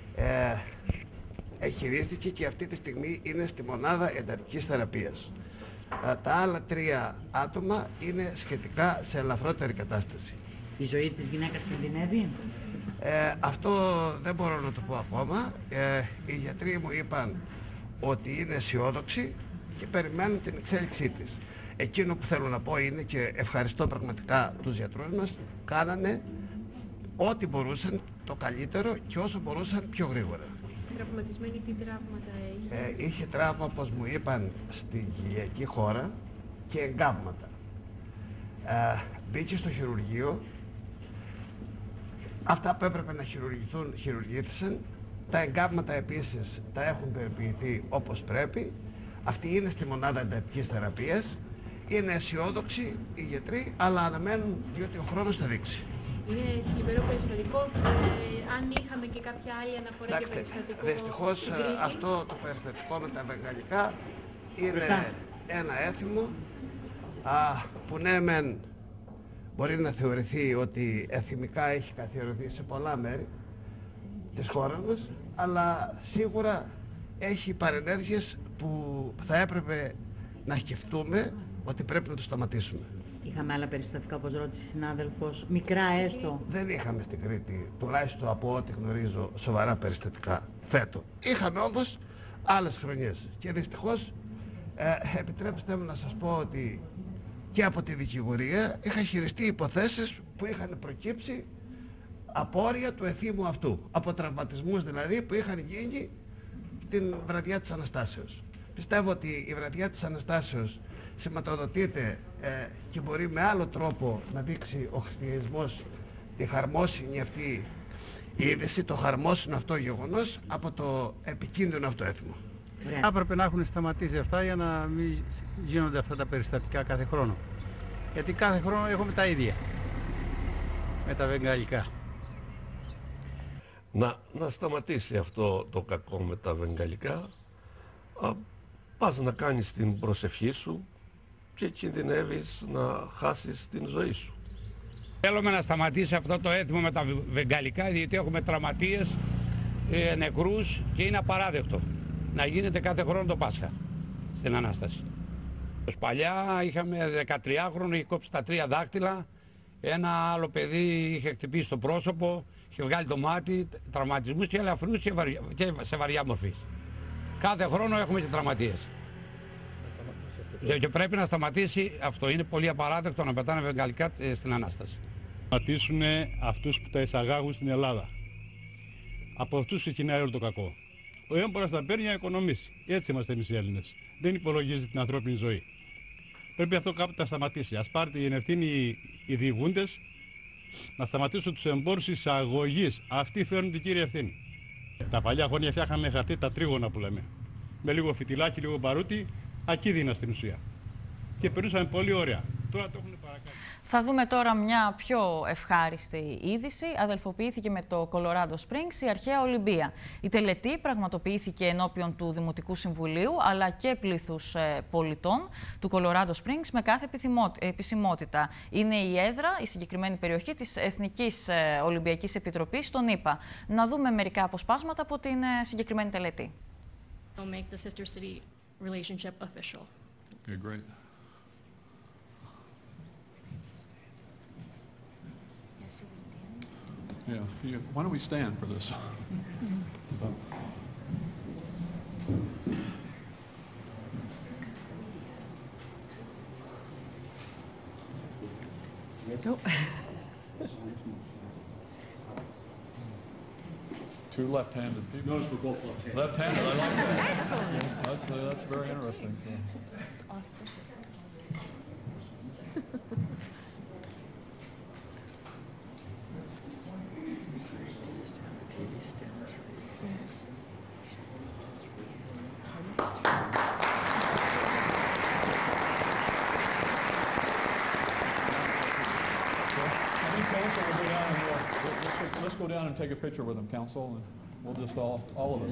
Χειρίστηκε και αυτή τη στιγμή είναι στη μονάδα εντατικής θεραπείας. Τα άλλα 3 άτομα είναι σχετικά σε ελαφρότερη κατάσταση. Η ζωή της γυναίκας κινδυνεύει? Αυτό δεν μπορώ να το πω ακόμα. Οι γιατροί μου είπαν ότι είναι αισιόδοξοι και περιμένουν την εξέλιξή της. Εκείνο που θέλω να πω είναι, και ευχαριστώ πραγματικά τους γιατρούς μας, κάνανε ό,τι μπορούσαν το καλύτερο και όσο μπορούσαν πιο γρήγορα. Τραυματισμένη, τι τραύματα έχει? Είχε τραύμα, όπως μου είπαν, στην κοιλιακή χώρα και εγκάβματα. Μπήκε στο χειρουργείο. Αυτά που έπρεπε να χειρουργηθούν, χειρουργήθησαν. Τα εγκάβματα επίσης τα έχουν περιποιηθεί όπως πρέπει. Αυτοί είναι στη μονάδα εντατικής θεραπείας. Είναι αισιόδοξοι οι γιατροί, αλλά αναμένουν, διότι ο χρόνος θα δείξει. Είναι θλιβερό περιστατικό. Αν είχαμε και κάποια άλλη αναφορά για περιστατικό. Δυστυχώς αυτό το περιστατικό με τα βεγγαλικά είναι ένα έθιμο που ναι μεν μπορεί να θεωρηθεί ότι εθιμικά έχει καθιερωθεί σε πολλά μέρη της χώρας μας, αλλά σίγουρα έχει παρενέργειες που θα έπρεπε να σκεφτούμε ότι πρέπει να το σταματήσουμε. Είχαμε άλλα περιστατικά, όπως ρώτησε η συνάδελφος, μικρά έστω? Δεν είχαμε στην Κρήτη, τουλάχιστον από ό,τι γνωρίζω, σοβαρά περιστατικά φέτο. Είχαμε όμως άλλες χρονιές και δυστυχώς επιτρέψτε μου να σας πω ότι και από τη δικηγορία είχα χειριστεί υποθέσεις που είχαν προκύψει απόρρια του εθήμου αυτού, από τραυματισμούς δηλαδή που είχαν γίνει την βραδιά της Αναστάσεως. Πιστεύω ότι η βραδιά της Αναστάσεως σηματοδοτείται και μπορεί με άλλο τρόπο να δείξει ο χριστιανισμός τη χαρμόσυνη αυτή είδηση, το χαρμόσυνο αυτό γεγονός από το επικίνδυνο αυτό έθιμο. Έπρεπε να έχουν σταματήσει αυτά για να μην γίνονται αυτά τα περιστατικά κάθε χρόνο. Γιατί κάθε χρόνο έχουμε τα ίδια με τα βεγγαλικά. Να σταματήσει αυτό το κακό με τα βεγγαλικά. Πας να κάνεις την προσευχή σου και κινδυνεύεις να χάσεις την ζωή σου. Θέλουμε να σταματήσει αυτό το έθιμο με τα βεγγαλικά, διότι έχουμε τραυματίες, νεκρούς και είναι απαράδεκτο να γίνεται κάθε χρόνο το Πάσχα στην Ανάσταση. Παλιά είχαμε 13χρονο, είχε κόψει τα 3 δάχτυλα, ένα άλλο παιδί είχε χτυπήσει το πρόσωπο, είχε βγάλει το μάτι, τραυματισμούς και ελαφρούς και σε βαριά μορφή. Κάθε χρόνο έχουμε και τραυματίες. Και πρέπει να σταματήσει αυτό. Είναι πολύ απαράδεκτο να πετάνε βεγγαλικά στην Ανάσταση. Να σταματήσουν αυτούς που τα εισαγάγουν στην Ελλάδα. Από αυτούς ξεκινάει όλο το κακό. Ο έμπορας θα παίρνει να οικονομήσει. Έτσι είμαστε εμείς οι Έλληνες. Δεν υπολογίζει την ανθρώπινη ζωή. Πρέπει αυτό κάπου να σταματήσει. Ας πάρετε την ευθύνη οι διηγούντες να σταματήσουν τους εμπόρους εισαγωγής. Αυτοί φέρνουν την κύρια ευθύνη. Τα παλιά χρόνια φτιάχαμε χαρτί, τα τρίγωνα που λέμε. Με λίγο φιτιλάκι, λίγο παρούτι, ακίνδυνα στην ουσία. Και περνούσαμε πολύ ωραία. Τώρα το έχουν παρακάτω. Θα δούμε τώρα μια πιο ευχάριστη είδηση. Αδελφοποιήθηκε με το Colorado Springs η αρχαία Ολυμπία. Η τελετή πραγματοποιήθηκε ενώπιον του Δημοτικού Συμβουλίου αλλά και πλήθους πολιτών του Colorado Springs με κάθε επισημότητα. Είναι η έδρα, η συγκεκριμένη περιοχή της Εθνικής Ολυμπιακής Επιτροπής των ΗΠΑ. Να δούμε μερικά αποσπάσματα από την συγκεκριμένη τελετή. Make the sister-city relationship official. Okay, great. Yeah, why don't we stand for this? So. Nope. Two left-handed people. Notice we're both left-handed. Left-handed, I like that. Excellent. That's very interesting. So. It's auspicious. Let's go down and take a picture with them, Council, and we'll just all of us.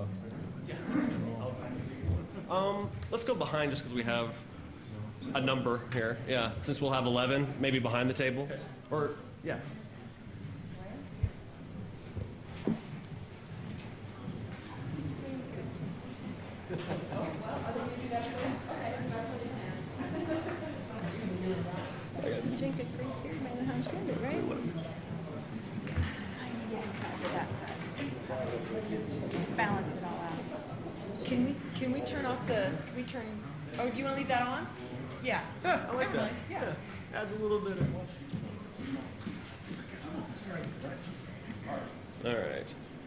Let's go behind just because we have a number here. Yeah, since we'll have 11, maybe behind the table. Okay. Or, yeah. Drink a creek here, you might not understand it, right? Balance it all out. Can we turn off the? Can we turn? Oh, do you want to leave that on? Yeah. Yeah, I like that. Yeah. Adds a little bit of. All right.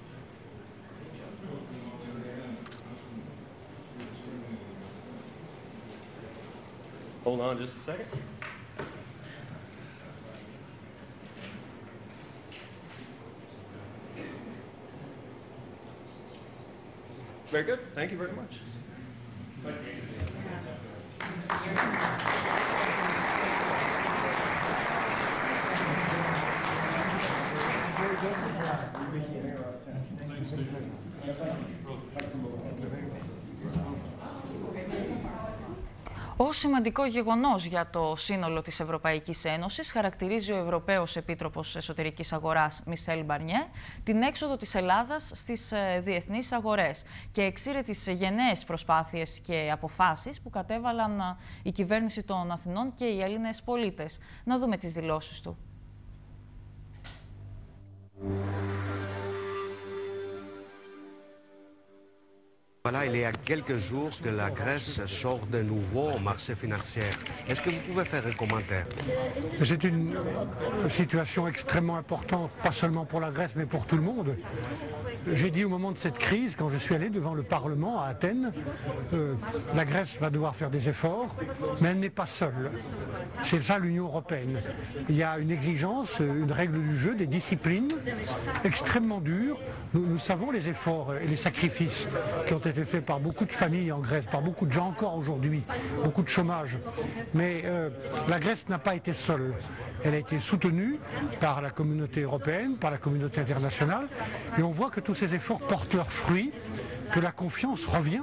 Hold on just a second. Very good. Thank you very much. Ως σημαντικό γεγονός για το σύνολο της Ευρωπαϊκής Ένωσης χαρακτηρίζει ο Ευρωπαίος Επίτροπος Εσωτερικής Αγοράς Μισελ Μπαρνιέ την έξοδο της Ελλάδας στις διεθνείς αγορές και εξήρε τις γενναίες προσπάθειες και αποφάσεις που κατέβαλαν η κυβέρνηση των Αθηνών και οι Έλληνες πολίτες. Να δούμε τις δηλώσεις του. Voilà, il y a quelques jours que la Grèce sort de nouveau au marché financier. Est-ce que vous pouvez faire un commentaire? C'est une situation extrêmement importante, pas seulement pour la Grèce, mais pour tout le monde. J'ai dit au moment de cette crise, quand je suis allé devant le Parlement à Athènes, la Grèce va devoir faire des efforts, mais elle n'est pas seule. C'est ça l'Union européenne. Il y a une exigence, une règle du jeu, des disciplines extrêmement dures. Nous savons les efforts et les sacrifices qui ont été faits par beaucoup de familles en Grèce, par beaucoup de gens encore aujourd'hui, beaucoup de chômage. Mais la Grèce n'a pas été seule. Elle a été soutenue par la communauté européenne, par la communauté internationale, et on voit que tous ces efforts portent leurs fruits, que la confiance revient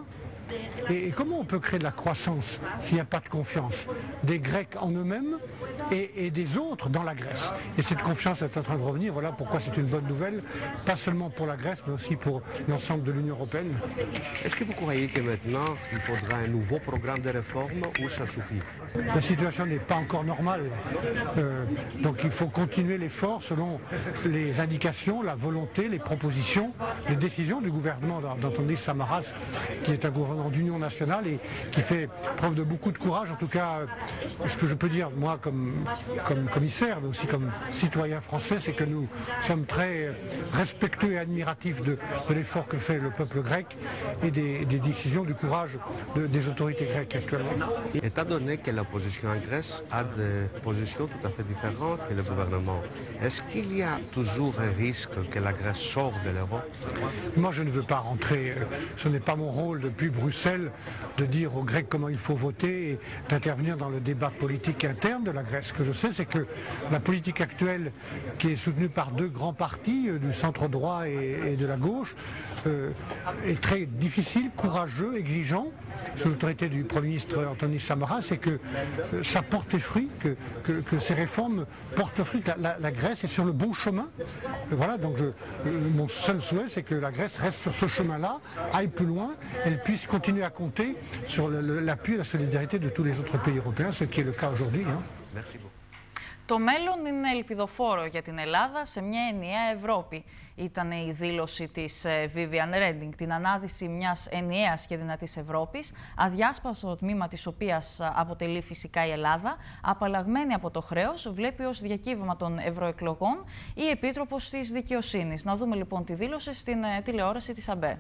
Et comment on peut créer de la croissance s'il n'y a pas de confiance des Grecs en eux-mêmes et des autres dans la Grèce? Et cette confiance est en train de revenir. Voilà pourquoi c'est une bonne nouvelle, pas seulement pour la Grèce, mais aussi pour l'ensemble de l'Union européenne. Est-ce que vous croyez que maintenant, il faudra un nouveau programme de réforme ou ça suffit? La situation n'est pas encore normale. Donc il faut continuer l'effort selon les indications, la volonté, les propositions, les décisions du gouvernement d'Antonis Samaras, qui est un gouvernement d'union nationale et qui fait preuve de beaucoup de courage. En tout cas, ce que je peux dire, moi, comme commissaire, mais aussi comme citoyen français, c'est que nous sommes très respectueux et admiratifs de l'effort que fait le peuple grec et des décisions, du courage des autorités grecques actuellement. Étant donné que l'opposition en Grèce a des positions tout à fait différentes que le gouvernement, est-ce qu'il y a toujours un risque que la Grèce sorte de l'euro? Moi, je ne veux pas rentrer, ce n'est pas mon rôle depuis Bruxelles de dire aux Grecs comment il faut voter et d'intervenir dans le débat politique interne de la Grèce. Ce que je sais, c'est que la politique actuelle, qui est soutenue par deux grands partis, du centre droit et de la gauche, est très difficile, courageux, exigeant, sous l'autorité du Premier ministre Antonis Samaras, et que ça porte fruit, que ces réformes portent fruit, que la Grèce est sur le bon chemin. Voilà, donc mon seul souhait, c'est que la Grèce reste sur ce chemin-là, aille plus loin, elle puisse continuer à compter sur l'appui et la solidarité de tous les autres pays européens, ce qui est le cas aujourd'hui. Merci beaucoup. Το μέλλον είναι ελπιδοφόρο για την Ελλάδα σε μια ενιαία Ευρώπη. Ήταν η δήλωση της Viviane Reding, την ανάδυση μιας ενιαίας και δυνατής Ευρώπης, αδιάσπαστο τμήμα της οποίας αποτελεί φυσικά η Ελλάδα, απαλλαγμένη από το χρέος, βλέπει ως διακύβευμα των ευρωεκλογών η Επίτροπος της Δικαιοσύνης. Να δούμε λοιπόν τη δήλωση στην τηλεόραση της ΑΜΠΕ.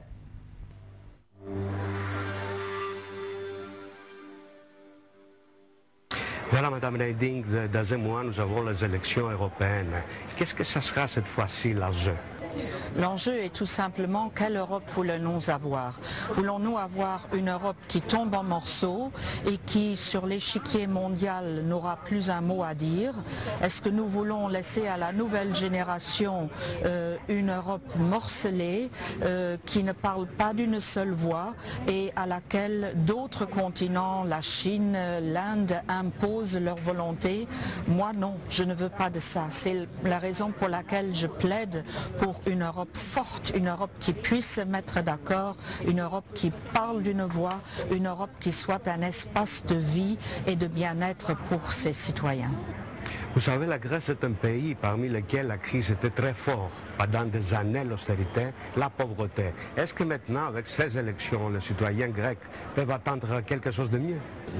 Voilà, Madame Reding, dans un mois, nous avons les élections européennes. Qu'est-ce que ça sera cette fois-ci l'enjeu? L'enjeu est tout simplement quelle Europe voulons-nous avoir? Voulons-nous avoir une Europe qui tombe en morceaux et qui, sur l'échiquier mondial, n'aura plus un mot à dire? Est-ce que nous voulons laisser à la nouvelle génération une Europe morcelée, qui ne parle pas d'une seule voix et à laquelle d'autres continents, la Chine, l'Inde, imposent leur volonté? Moi non, je ne veux pas de ça. C'est la raison pour laquelle je plaide pour une Europe forte, une Europe qui puisse se mettre d'accord, une Europe qui parle d'une voix, une Europe qui soit un espace de vie et de bien-être pour ses citoyens. Vous savez, la Grèce est un pays parmi lesquels la crise était très forte. Pendant des années, l'austérité, la pauvreté. Est-ce que maintenant, avec ces élections, les citoyens grecs peuvent attendre quelque chose de mieux?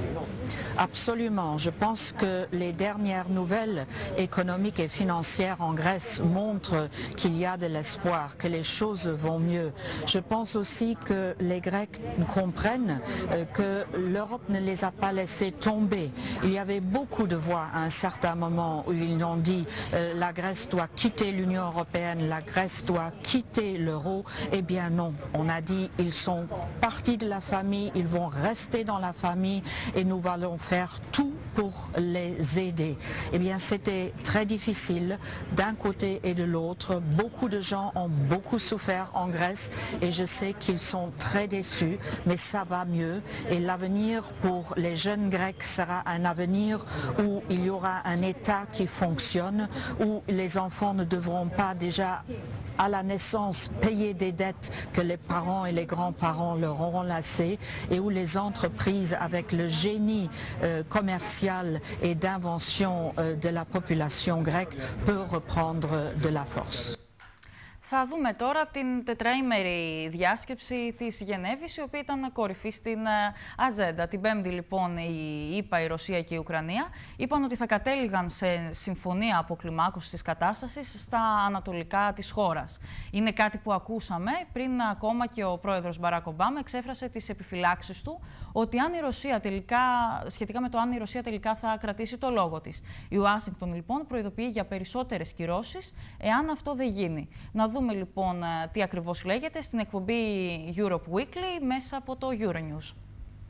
Absolument. Je pense que les dernières nouvelles économiques et financières en Grèce montrent qu'il y a de l'espoir, que les choses vont mieux. Je pense aussi que les Grecs comprennent que l'Europe ne les a pas laissés tomber. Il y avait beaucoup de voix à un certain moment où ils ont dit la Grèce doit quitter l'Union européenne, la Grèce doit quitter l'euro. Eh bien non, on a dit ils sont partis de la famille, ils vont rester dans la famille et nous allons faire tout pour les aider. Eh bien c'était très difficile d'un côté et de l'autre. Beaucoup de gens ont beaucoup souffert en Grèce et je sais qu'ils sont très déçus, mais ça va mieux et l'avenir pour les jeunes Grecs sera un avenir où il y aura un État qui fonctionne, où les enfants ne devront pas déjà à la naissance payer des dettes que les parents et les grands-parents leur auront laissées et où les entreprises avec le génie commercial et d'invention de la population grecque peuvent reprendre de la force. Θα δούμε τώρα την τετραήμερη διάσκεψη της Γενέβης, η οποία ήταν κορυφή στην ατζέντα. Την Πέμπτη, λοιπόν, η ΗΠΑ, η Ρωσία και η Ουκρανία είπαν ότι θα κατέληγαν σε συμφωνία αποκλιμάκωσης της κατάστασης στα ανατολικά της χώρας. Είναι κάτι που ακούσαμε πριν ακόμα και ο πρόεδρος Μπαράκ Ομπάμα εξέφρασε τις επιφυλάξεις του ότι αν η Ρωσία τελικά, σχετικά με το αν η Ρωσία τελικά θα κρατήσει το λόγο της. Η Ουάσιγκτον, λοιπόν, προειδοποιεί για περισσότερες κυρώσεις εάν αυτό δεν γίνει. Να δούμε λοιπόν τι ακριβώς λέγεται στην εκπομπή Europe Weekly μέσα από το Euronews.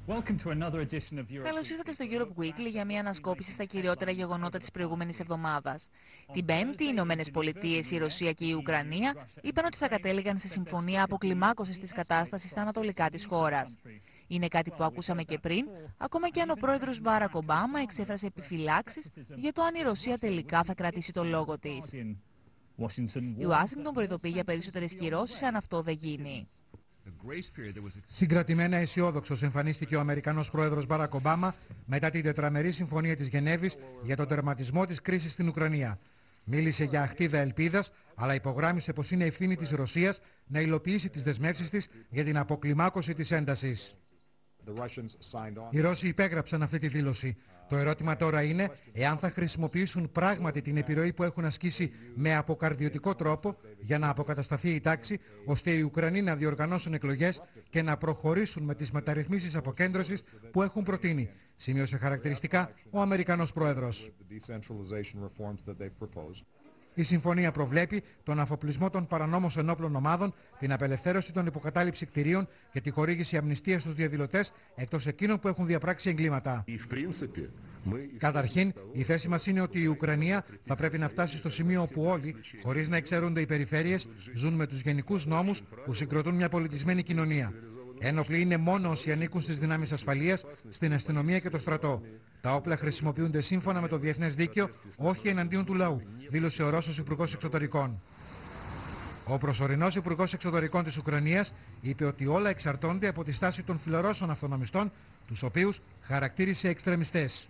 Καλώς ήρθατε στο Europe Weekly για μια ανασκόπηση στα κυριότερα γεγονότα της προηγούμενης εβδομάδας. Την Πέμπτη, οι Ηνωμένες Πολιτείες, η Ρωσία και η Ουκρανία είπαν ότι θα κατέληγαν σε συμφωνία αποκλιμάκωσης της κατάστασης στα ανατολικά της χώρας. Είναι κάτι που ακούσαμε και πριν, ακόμα και αν ο πρόεδρος Μπάρακ Ομπάμα εξέφρασε επιφυλάξεις για το αν η Ρωσία τελικά θα κρατήσει το λόγο της. Η Ουάσιγκτον προειδοποιεί για περισσότερες κυρώσεις αν αυτό δεν γίνει. Συγκρατημένα αισιόδοξος εμφανίστηκε ο Αμερικανός πρόεδρος Μπάρακ Ομπάμα μετά την τετραμερή συμφωνία της Γενέβης για τον τερματισμό της κρίσης στην Ουκρανία. Μίλησε για αχτίδα ελπίδας, αλλά υπογράμμισε πως είναι ευθύνη της Ρωσίας να υλοποιήσει τις δεσμεύσεις της για την αποκλιμάκωση της έντασης. Οι Ρώσοι υπέγραψαν αυτή τη δήλωση. Το ερώτημα τώρα είναι εάν θα χρησιμοποιήσουν πράγματι την επιρροή που έχουν ασκήσει με αποκαρδιωτικό τρόπο για να αποκατασταθεί η τάξη, ώστε οι Ουκρανοί να διοργανώσουν εκλογές και να προχωρήσουν με τις μεταρρυθμίσεις αποκέντρωσης που έχουν προτείνει, σημείωσε χαρακτηριστικά ο Αμερικανός πρόεδρος. Η συμφωνία προβλέπει τον αφοπλισμό των παρανόμων ενόπλων ομάδων, την απελευθέρωση των υποκατάληψη κτηρίων και τη χορήγηση αμνηστίας στους διαδηλωτές εκτός εκείνων που έχουν διαπράξει εγκλήματα. Καταρχήν, η θέση μας είναι ότι η Ουκρανία θα πρέπει να φτάσει στο σημείο όπου όλοι, χωρίς να εξαιρούνται οι περιφέρειες, ζουν με τους γενικούς νόμους που συγκροτούν μια πολιτισμένη κοινωνία. Ένοπλοι είναι μόνο όσοι ανήκουν στις δυνάμεις ασφαλείας, στην αστυνομία και το στρατό. Τα όπλα χρησιμοποιούνται σύμφωνα με το διεθνές δίκαιο, όχι εναντίον του λαού, δήλωσε ο Ρώσος Υπουργός Εξωτερικών. Ο προσωρινός Υπουργός Εξωτερικών της Ουκρανίας είπε ότι όλα εξαρτώνται από τη στάση των φιλορώσων αυτονομιστών, τους οποίους χαρακτήρισε εξτρεμιστές.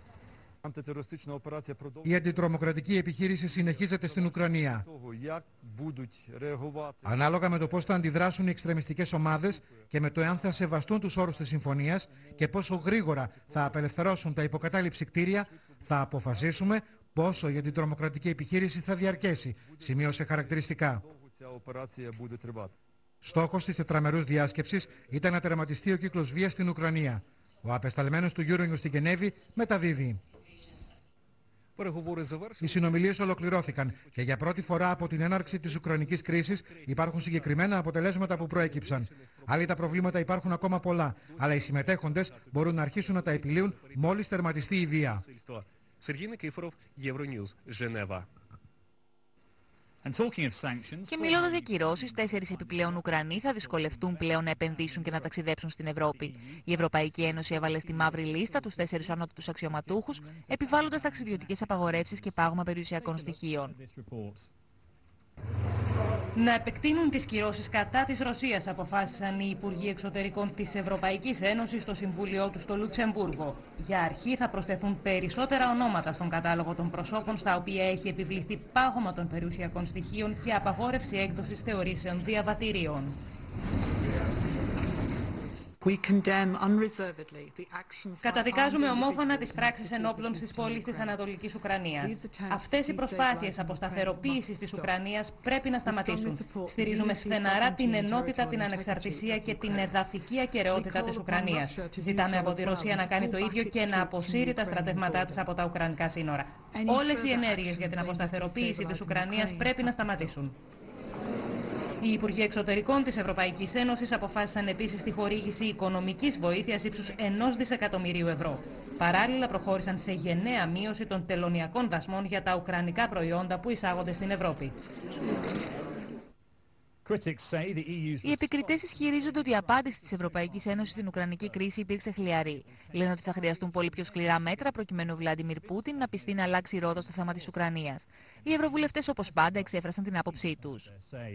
Η αντιτρομοκρατική επιχείρηση συνεχίζεται στην Ουκρανία. Ανάλογα με το πώς θα αντιδράσουν οι εξτρεμιστικές ομάδες και με το εάν θα σεβαστούν τους όρους της συμφωνίας και πόσο γρήγορα θα απελευθερώσουν τα υποκατάληψη κτίρια, θα αποφασίσουμε πόσο η αντιτρομοκρατική επιχείρηση θα διαρκέσει, σημείωσε χαρακτηριστικά. Στόχος της τετραμερούς διάσκεψης ήταν να τερματιστεί ο κύκλος βίας στην Ουκρανία. Ο απεσταλμένος του Euronews στην Γενέβη μεταδίδει. Οι συνομιλίες ολοκληρώθηκαν και για πρώτη φορά από την έναρξη της Ουκρανικής κρίσης υπάρχουν συγκεκριμένα αποτελέσματα που προέκυψαν. Άλλοι τα προβλήματα υπάρχουν ακόμα πολλά, αλλά οι συμμετέχοντες μπορούν να αρχίσουν να τα επιλύουν μόλις τερματιστεί η βία. Και μιλώντας για κυρώσεις, 4 επιπλέον Ουκρανοί θα δυσκολευτούν πλέον να επενδύσουν και να ταξιδέψουν στην Ευρώπη. Η Ευρωπαϊκή Ένωση έβαλε στη μαύρη λίστα τους 4 ανώτατους αξιωματούχους, επιβάλλοντας ταξιδιωτικές απαγορεύσεις και πάγωμα περιουσιακών στοιχείων. Να επεκτείνουν τις κυρώσεις κατά της Ρωσίας, αποφάσισαν οι Υπουργοί Εξωτερικών της Ευρωπαϊκής Ένωσης στο Συμβούλιο του στο Λουξεμβούργο. Για αρχή θα προσθεθούν περισσότερα ονόματα στον κατάλογο των προσώπων στα οποία έχει επιβληθεί πάγωμα των περιουσιακών στοιχείων και απαγόρευση έκδοσης θεωρήσεων διαβατηρίων. Καταδικάζουμε ομόφωνα τις πράξεις ενόπλων στις πόλεις της Ανατολικής Ουκρανίας. Αυτές οι προσπάθειες αποσταθεροποίησης της Ουκρανίας πρέπει να σταματήσουν. Στηρίζουμε στεναρά την ενότητα, την ανεξαρτησία και την εδαφική ακεραιότητα της Ουκρανίας. Ζητάμε από τη Ρωσία να κάνει το ίδιο και να αποσύρει τα στρατεύματά της από τα ουκρανικά σύνορα. Όλες οι ενέργειες για την αποσταθεροποίηση της Ουκρανίας πρέπει να σταματήσουν. Οι Υπουργοί Εξωτερικών της Ευρωπαϊκής Ένωσης αποφάσισαν επίσης τη χορήγηση οικονομικής βοήθειας ύψους 1 δισεκατομμυρίου ευρώ. Παράλληλα προχώρησαν σε γενναία μείωση των τελωνειακών δασμών για τα ουκρανικά προϊόντα που εισάγονται στην Ευρώπη. Οι επικριτές ισχυρίζονται ότι η απάντηση της Ευρωπαϊκής Ένωσης στην Ουκρανική κρίση υπήρξε χλιαρή. Λένε ότι θα χρειαστούν πολύ πιο σκληρά μέτρα προκειμένου ο Βλάντιμιρ Πούτιν να πιστεί να αλλάξει ρότα στο θέμα της Ουκρανίας. Οι ευρωβουλευτές όπως πάντα εξέφρασαν την άποψή τους.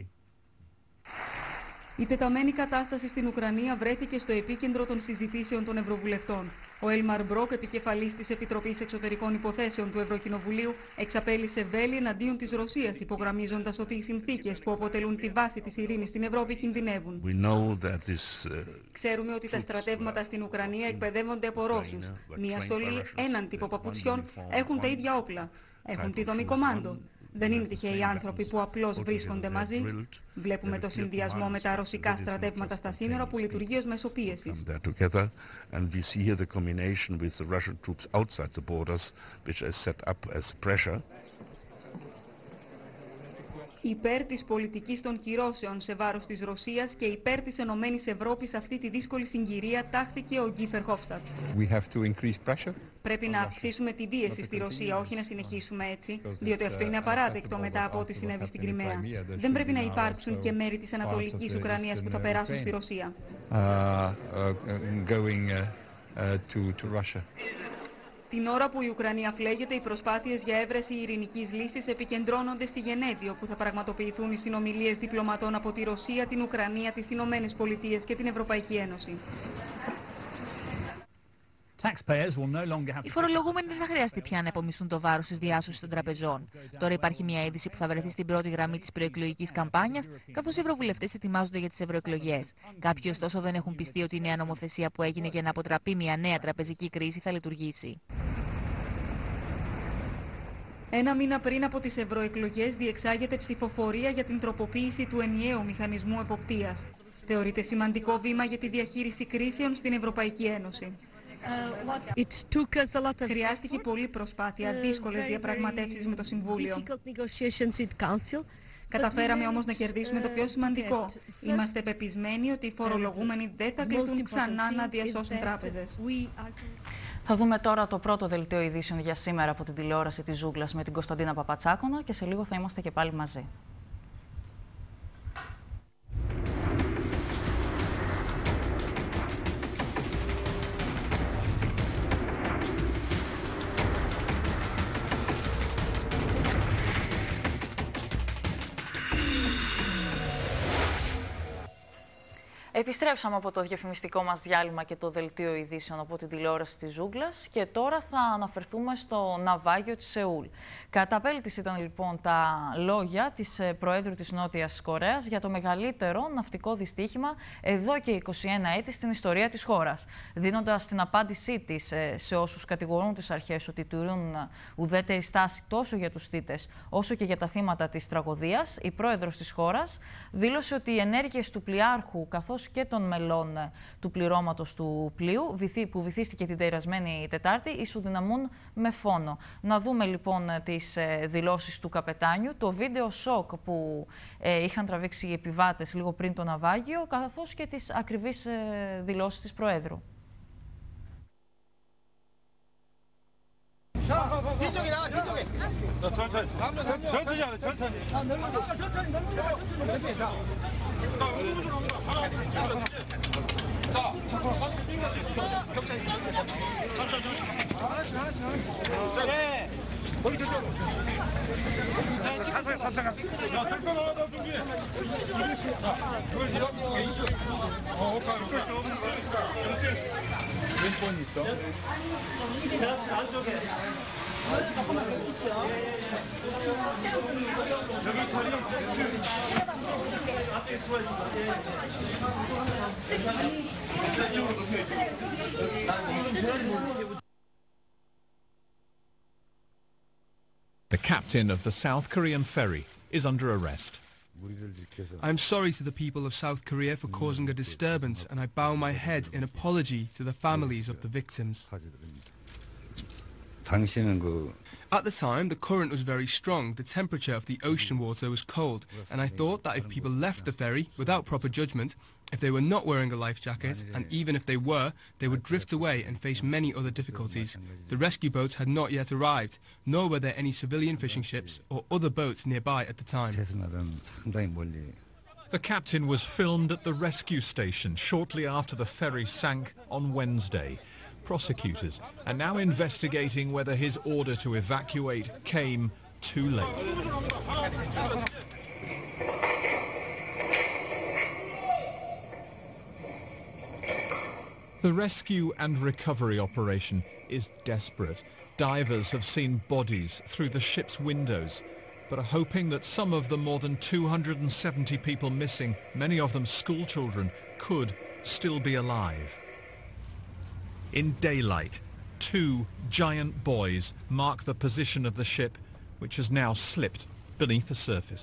Η τεταμένη κατάσταση στην Ουκρανία βρέθηκε στο επίκεντρο των συζητήσεων των Ευρωβουλευτών. Ο Έλμαρ Μπρόκ, επικεφαλής της Επιτροπής Εξωτερικών Υποθέσεων του Ευρωκοινοβουλίου, εξαπέλυσε βέλη εναντίον της Ρωσίας, υπογραμμίζοντας ότι οι συνθήκες που αποτελούν τη βάση της ειρήνης στην Ευρώπη κινδυνεύουν. Ξέρουμε ότι τα στρατεύματα στην Ουκρανία εκπαιδεύονται από Ρώσους. Μία στολή, έναν τύπο παπουτσιών, έχουν τα ίδια όπλα. Έχουν τη δομή κομάντο. Δεν είναι τυχαίοι άνθρωποι που απλώς βρίσκονται μαζί. Βλέπουμε το συνδυασμό με τα ρωσικά στρατεύματα στα σύνορα που λειτουργεί ως μεσοπίεσης. υπέρ της πολιτικής των κυρώσεων σε βάρος της Ρωσίας και υπέρ της Ενωμένης Ευρώπης σε αυτή τη δύσκολη συγκυρία τάχθηκε ο Γκί Φερχόφστατ. Πρέπει να αυξήσουμε την πίεση στη Ρωσία, όχι να συνεχίσουμε έτσι, διότι αυτό είναι απαράδεκτο μετά από ό,τι συνέβη στην Κριμαία. Δεν πρέπει να υπάρξουν και μέρη της Ανατολικής Ουκρανίας που θα περάσουν στη Ρωσία. Την ώρα που η Ουκρανία φλέγεται, οι προσπάθειες για έβρεση ειρηνικής λύσης επικεντρώνονται στη Γενέβη, όπου θα πραγματοποιηθούν οι συνομιλίες διπλωματών από τη Ρωσία, την Ουκρανία, τις Ηνωμένες Πολιτείες και την Ευρωπαϊκή Ένωση. Οι φορολογούμενοι δεν θα χρειαστεί πια να επομισθούν το βάρος της διάσωσης των τραπεζών. Τώρα υπάρχει μια είδηση που θα βρεθεί στην πρώτη γραμμή της προεκλογικής καμπάνιας, καθώς οι ευρωβουλευτές ετοιμάζονται για τις ευρωεκλογές. Κάποιοι ωστόσο δεν έχουν πιστεί ότι η νέα νομοθεσία που έγινε για να αποτραπεί μια νέα τραπεζική κρίση θα λειτουργήσει. Ένα μήνα πριν από τις ευρωεκλογές διεξάγεται ψηφοφορία για την τροποποίηση του ενιαίου μηχανισμού εποπτείας. Θεωρείται σημαντικό βήμα για τη διαχείριση κρίσεων στην Ευρωπαϊκή Ένωση. Χρειάστηκε πολλή προσπάθεια, δύσκολες διαπραγματεύσεις με το Συμβούλιο. Καταφέραμε όμως να κερδίσουμε το πιο σημαντικό. Είμαστε πεπισμένοι ότι οι φορολογούμενοι δεν θα κληθούν ξανά να διασώσουν τράπεζες. Θα δούμε τώρα το πρώτο δελτίο ειδήσεων για σήμερα από την τηλεόραση της Ζούγκλας με την Κωνσταντίνα Παπατσάκονα και σε λίγο θα είμαστε και πάλι μαζί. Επιστρέψαμε από το διαφημιστικό μας διάλειμμα και το δελτίο ειδήσεων από την τηλεόραση της Ζούγκλας και τώρα θα αναφερθούμε στο ναυάγιο της Σεούλ. Καταπέλτης ήταν λοιπόν τα λόγια της Προέδρου της Νότιας Κορέας για το μεγαλύτερο ναυτικό δυστύχημα εδώ και 21 έτη στην ιστορία της χώρας. Δίνοντας την απάντησή της σε όσους κατηγορούν τις αρχές ότι τηρούν ουδέτερη στάση τόσο για τους θύτες όσο και για τα θύματα της τραγωδίας, η Πρόεδρος της χώρας δήλωσε ότι οι ενέργειες του πλοιάρχου καθώς και των μελών του πληρώματος του πλοίου, που βυθίστηκε την περασμένη Τετάρτη, ισοδυναμούν με φόνο. Να δούμε λοιπόν τις δηλώσεις του καπετάνιου, το βίντεο σοκ που είχαν τραβήξει οι επιβάτες λίγο πριν το ναυάγιο, καθώς και τις ακριβείς δηλώσεις της Προέδρου. The captain of the South Korean ferry is under arrest. I'm sorry to the people of South Korea for causing a disturbance, and I bow my head in apology to the families of the victims. At the time, the current was very strong, the temperature of the ocean water was cold, and I thought that if people left the ferry without proper judgment, if they were not wearing a life jacket, and even if they were, they would drift away and face many other difficulties. The rescue boats had not yet arrived, nor were there any civilian fishing ships or other boats nearby at the time. The captain was filmed at the rescue station shortly after the ferry sank on Wednesday. Prosecutors are now investigating whether his order to evacuate came too late. The rescue and recovery operation is desperate. Divers have seen bodies through the ship's windows, but are hoping that some of the more than 270 people missing, many of them school children, could still be alive. In daylight, two giant buoys mark the position of the ship, which has now slipped beneath the surface.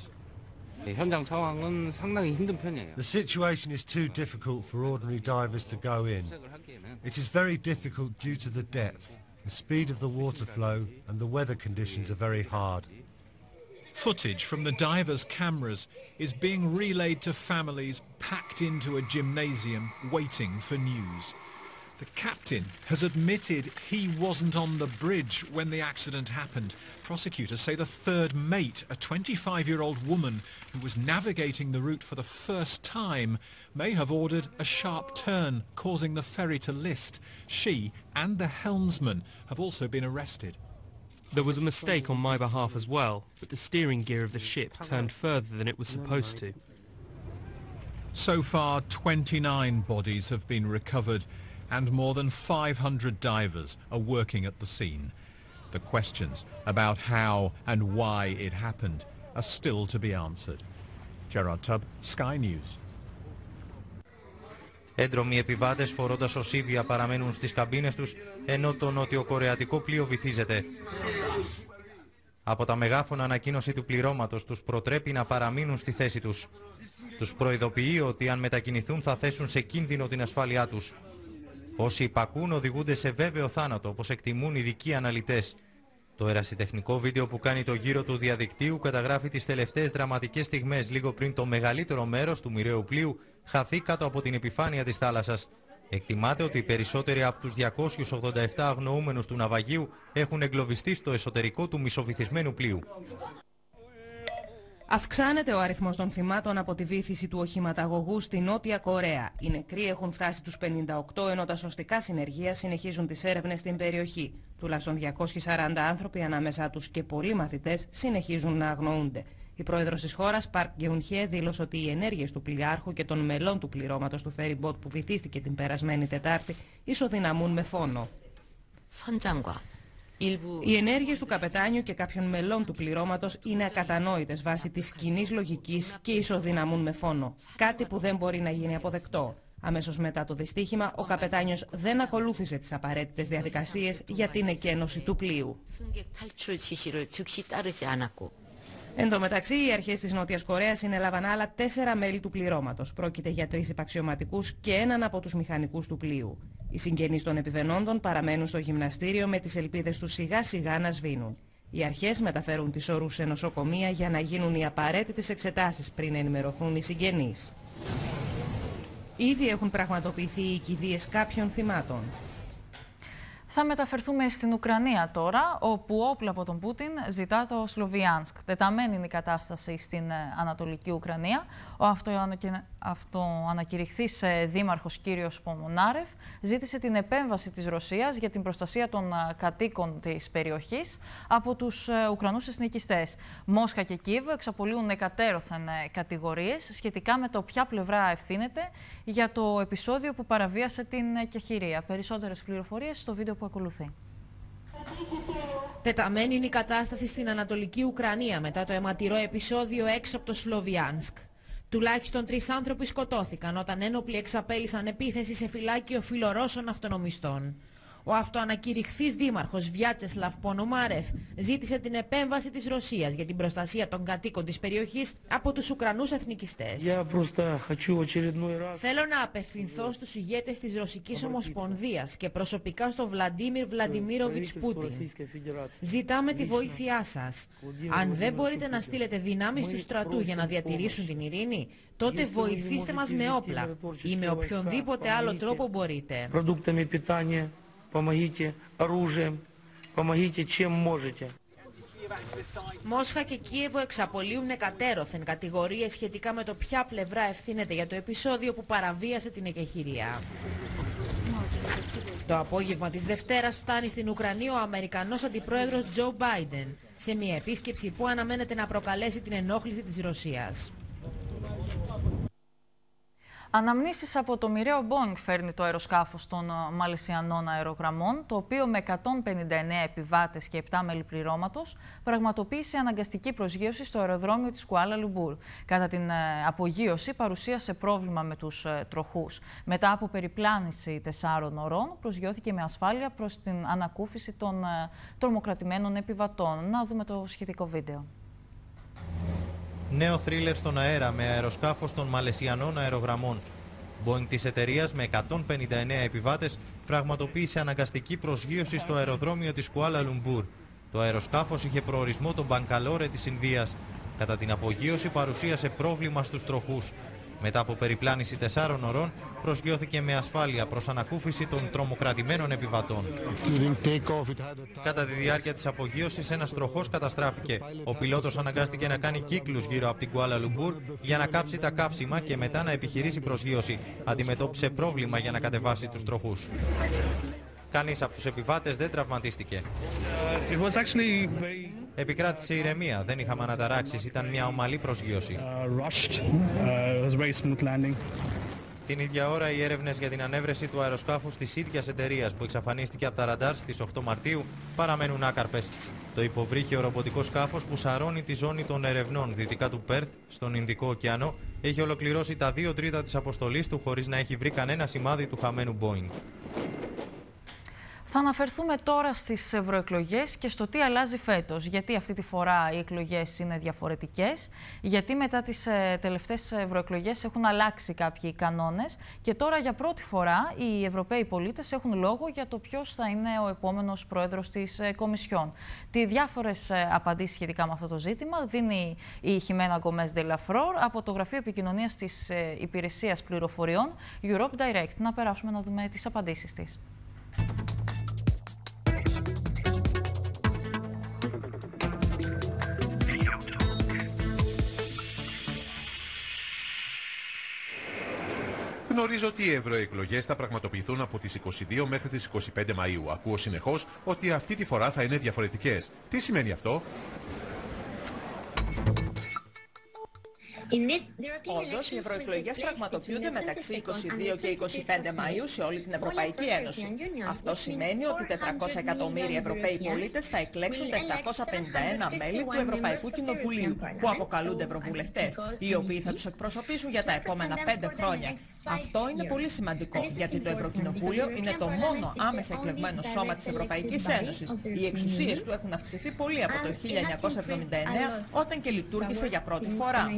The situation is too difficult for ordinary divers to go in. It is very difficult due to the depth, the speed of the water flow, and the weather conditions are very hard. Footage from the divers' cameras is being relayed to families packed into a gymnasium waiting for news. The captain has admitted he wasn't on the bridge when the accident happened. Prosecutors say the third mate, a 25-year-old woman who was navigating the route for the first time, may have ordered a sharp turn, causing the ferry to list. She and the helmsman have also been arrested. There was a mistake on my behalf as well, but the steering gear of the ship turned further than it was supposed to. So far, 29 bodies have been recovered and more than 500 divers are working at the scene. The questions about how and why it happened are still to be answered. Gerard Tubb, Sky News. Έντρομοι επιβάτες φορώντας οσίβια παραμένουν στις καμπίνες τους, ενώ το νοτιοκορεατικό πλοίο βυθίζεται. Από τα μεγάφωνα ανακοίνωση του πληρώματος τους προτρέπει να παραμείνουν στη θέση τους. Τους προειδοποιεί ότι αν μετακινηθούν θα θέσουν σε κίνδυνο την ασφάλειά τους. Όσοι υπακούν οδηγούνται σε βέβαιο θάνατο, όπως εκτιμούν ειδικοί αναλυτές. Το ερασιτεχνικό βίντεο που κάνει το γύρο του διαδικτύου καταγράφει τις τελευταίες δραματικές στιγμές λίγο πριν το μεγαλύτερο μέρος του μοιραίου πλοίου χαθεί κάτω από την επιφάνεια της θάλασσας. Εκτιμάται ότι οι περισσότεροι από τους 287 αγνοούμενους του ναυαγίου έχουν εγκλωβιστεί στο εσωτερικό του μισοβυθισμένου πλοίου. Αυξάνεται ο αριθμός των θυμάτων από τη βύθιση του οχηματαγωγού στη Νότια Κορέα. Οι νεκροί έχουν φτάσει τους 58, ενώ τα σωστικά συνεργεία συνεχίζουν τις έρευνες στην περιοχή. Τουλάχιστον 240 άνθρωποι ανάμεσά τους και πολλοί μαθητές συνεχίζουν να αγνοούνται. Η πρόεδρος της χώρας, Παρκ Γκεουνχέ, δήλωσε ότι οι ενέργειες του πλοιάρχου και των μελών του πληρώματος του ferry boat που βυθίστηκε την περασμένη Τετάρτη ισοδυναμούν με φόνο. Οι ενέργειες του καπετάνιου και κάποιων μελών του πληρώματος είναι ακατανόητες βάσει της κοινής λογικής και ισοδυναμούν με φόνο. Κάτι που δεν μπορεί να γίνει αποδεκτό. Αμέσως μετά το δυστύχημα, ο καπετάνιος δεν ακολούθησε τις απαραίτητες διαδικασίες για την εκένωση του πλοίου. Εν τω μεταξύ, οι αρχές της Νότιας Κορέας συνέλαβαν άλλα 4 μέλη του πληρώματος. Πρόκειται για 3 υπαξιωματικούς και έναν από τους μηχανικούς του πλοίου. Οι συγγενείς των επιβαινόντων παραμένουν στο γυμναστήριο με τις ελπίδες τους σιγά σιγά να σβήνουν. Οι αρχές μεταφέρουν τις όρους σε νοσοκομεία για να γίνουν οι απαραίτητες εξετάσεις πριν ενημερωθούν οι συγγενείς. Ήδη έχουν πραγματοποιηθεί οι κηδείες κάποιων θυμάτων. Θα μεταφερθούμε στην Ουκρανία τώρα, όπου όπλα από τον Πούτιν ζητά το Σλοβιάνσκ. Τεταμένη είναι η κατάσταση στην Ανατολική Ουκρανία. Ο αυτοανακηρυχθής δήμαρχος κύριος Πομονάρεφ ζήτησε την επέμβαση της Ρωσίας για την προστασία των κατοίκων της περιοχής από τους Ουκρανούς εθνικιστές. Μόσχα και Κίεβο εξαπολύουν εκατέρωθεν κατηγορίες σχετικά με το ποια πλευρά ευθύνεται για το επεισόδιο που παραβίασε την Κεχηρία. Περισσότερες πληροφορίες στο βίντεο που ακολουθεί. Τεταμένη είναι η κατάσταση στην Ανατολική Ουκρανία μετά το αιματηρό επεισόδιο έξω από το Σλοβιάνσκ. Τουλάχιστον 3 άνθρωποι σκοτώθηκαν όταν ένοπλοι εξαπέλυσαν επίθεση σε φυλάκιο φιλορώσων αυτονομιστών. Ο αυτοανακηρυχθής δήμαρχος Βιάτσεσλαβ Πονομάρεφ ζήτησε την επέμβαση της Ρωσίας για την προστασία των κατοίκων της περιοχής από τους Ουκρανούς εθνικιστές. Θέλω να απευθυνθώ στους ηγέτες της Ρωσικής Ομοσπονδίας και προσωπικά στον Βλαντίμιρ Βλαντιμίροβιτς Πούτιν. Ζητάμε τη βοήθειά σας. Αν δεν μπορείτε να στείλετε δυνάμεις του στρατού για να διατηρήσουν την ειρήνη, τότε βοηθήστε μας με όπλα ή με οποιονδήποτε άλλο τρόπο μπορείτε. Μόσχα και Κίεβο εξαπολύουν εκατέρωθεν κατηγορίες σχετικά με το ποια πλευρά ευθύνεται για το επεισόδιο που παραβίασε την εκεχηρία. Το απόγευμα της Δευτέρας φτάνει στην Ουκρανία ο Αμερικανός αντιπρόεδρος Τζο Μπάιντεν σε μια επίσκεψη που αναμένεται να προκαλέσει την ενόχληση της Ρωσίας. Αναμνήσεις από το μοιραίο Boeing φέρνει το αεροσκάφος των Μαλαισιανών αερογραμμών, το οποίο με 159 επιβάτες και 7 μέλη πληρώματος πραγματοποίησε αναγκαστική προσγείωση στο αεροδρόμιο της Κουάλα Λουμπούρ. Κατά την απογείωση παρουσίασε πρόβλημα με τους τροχούς. Μετά από περιπλάνηση 4 ωρών προσγειώθηκε με ασφάλεια προς την ανακούφιση των τρομοκρατημένων επιβατών. Να δούμε το σχετικό βίντεο. Νέο θρίλερ στον αέρα με αεροσκάφος των Μαλαισιανών αερογραμμών. Boeing της εταιρείας με 159 επιβάτες πραγματοποίησε αναγκαστική προσγείωση στο αεροδρόμιο της Κουάλα Λουμπούρ. Το αεροσκάφος είχε προορισμό τον Μπανκαλόρε της Ινδίας. Κατά την απογείωση παρουσίασε πρόβλημα στους τροχούς. Μετά από περιπλάνηση 4 ωρών, προσγειώθηκε με ασφάλεια προς ανακούφιση των τρομοκρατημένων επιβατών. Κατά τη διάρκεια της απογείωσης, ένας τροχός καταστράφηκε. Ο πιλότος αναγκάστηκε να κάνει κύκλους γύρω από την Κουάλα Λουμπούρ για να κάψει τα καύσιμα και μετά να επιχειρήσει προσγείωση. Αντιμετώπισε πρόβλημα για να κατεβάσει τους τροχούς. Κανείς από τους επιβάτες δεν τραυματίστηκε. Επικράτησε ηρεμία, δεν είχαμε αναταράξεις, ήταν μια ομαλή προσγείωση. Την ίδια ώρα οι έρευνες για την ανέβρεση του αεροσκάφους της ίδιας εταιρείας που εξαφανίστηκε από τα ραντάρ στις 8 Μαρτίου παραμένουν άκαρπες. Το υποβρύχιο ρομποτικό σκάφος που σαρώνει τη ζώνη των ερευνών δυτικά του Πέρθ στον Ινδικό ωκεανό έχει ολοκληρώσει τα 2 τρίτα της αποστολής του χωρίς να έχει βρει κανένα σημάδι του χαμένου Boeing. Θα αναφερθούμε τώρα στις ευρωεκλογές και στο τι αλλάζει φέτος. Γιατί αυτή τη φορά οι εκλογές είναι διαφορετικές, γιατί μετά τις τελευταίες ευρωεκλογές έχουν αλλάξει κάποιοι κανόνες και τώρα για πρώτη φορά οι Ευρωπαίοι πολίτες έχουν λόγο για το ποιος θα είναι ο επόμενος πρόεδρος της Κομισιόν. Τι διάφορες απαντήσεις σχετικά με αυτό το ζήτημα δίνει η Χιμένα Γκομές ντε ლა Φρόρ από το Γραφείο Επικοινωνίας της Υπηρεσίας Πληροφοριών Europe Direct. Να περάσουμε να δούμε τις απαντήσεις της. Γνωρίζω ότι οι ευρωεκλογές θα πραγματοποιηθούν από τις 22 μέχρι τις 25 Μαΐου. Ακούω συνεχώς ότι αυτή τη φορά θα είναι διαφορετικές. Τι σημαίνει αυτό? Όντως, οι ευρωεκλογές πραγματοποιούνται μεταξύ 22 και 25 Μαΐου σε όλη την Ευρωπαϊκή Ένωση. Αυτό σημαίνει ότι 400 εκατομμύρια Ευρωπαίοι πολίτες θα εκλέξουν τα 751 μέλη του Ευρωπαϊκού Κοινοβουλίου, που αποκαλούνται ευρωβουλευτές, οι οποίοι θα τους εκπροσωπήσουν για τα επόμενα 5 χρόνια. Αυτό είναι πολύ σημαντικό, γιατί το Ευρωκοινοβούλιο είναι το μόνο άμεσα εκλεγμένο σώμα της Ευρωπαϊκής Ένωσης. Οι εξουσίες του έχουν αυξηθεί πολύ από το 1979, όταν και λειτουργήσε για πρώτη φορά.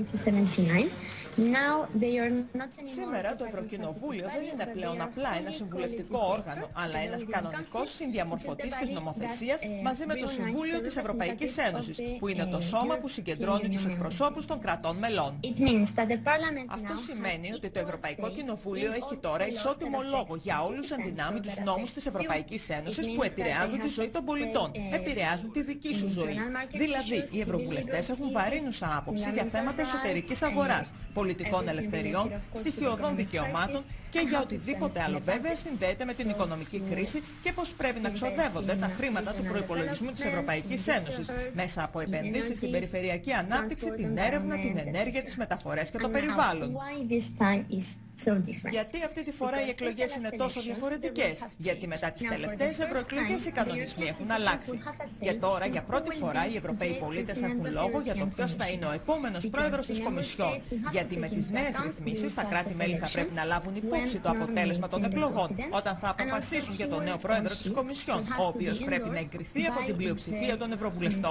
Σήμερα το Ευρωκοινοβούλιο δεν είναι πλέον απλά ένα συμβουλευτικό όργανο, αλλά ένας κανονικός συνδιαμορφωτής της νομοθεσίας μαζί με το Συμβούλιο της Ευρωπαϊκής Ένωσης, που είναι το σώμα που συγκεντρώνει τους εκπροσώπους των κρατών μελών. Αυτό σημαίνει ότι το Ευρωπαϊκό Κοινοβούλιο έχει τώρα ισότιμο λόγο για όλους ενδυνάμει τους νόμους της Ευρωπαϊκής Ένωσης που επηρεάζουν τη ζωή των πολιτών, επηρεάζουν τη δική σου ζωή. Δηλαδή, οι ευρωβουλευτές έχουν βαρύνουσα άποψη για θέματα εσωτερικής αγοράς, πολιτικών ελευθεριών, στοιχειωδών δικαιωμάτων και για οτιδήποτε άλλο βέβαια συνδέεται με την οικονομική κρίση και πώς πρέπει να ξοδεύονται τα χρήματα του προϋπολογισμού της Ευρωπαϊκής Ένωσης μέσα από επενδύσεις στην περιφερειακή ανάπτυξη, την έρευνα, την ενέργεια, τις μεταφορές και το περιβάλλον. Γιατί αυτή τη φορά οι εκλογές είναι τόσο διαφορετικές? Γιατί μετά τις τελευταίες ευρωεκλογές οι κανονισμοί έχουν αλλάξει. Και τώρα για πρώτη φορά οι Ευρωπαίοι πολίτες έχουν λόγο για το ποιος θα είναι ο επόμενος πρόεδρος της Κομισιόν. Γιατί με τις νέες ρυθμίσεις τα κράτη-μέλη θα πρέπει να λάβουν υπόψη το αποτέλεσμα των εκλογών όταν θα αποφασίσουν για τον νέο πρόεδρο της Κομισιόν, ο οποίος πρέπει να εγκριθεί από την πλειοψηφία των ευρωβουλευτών.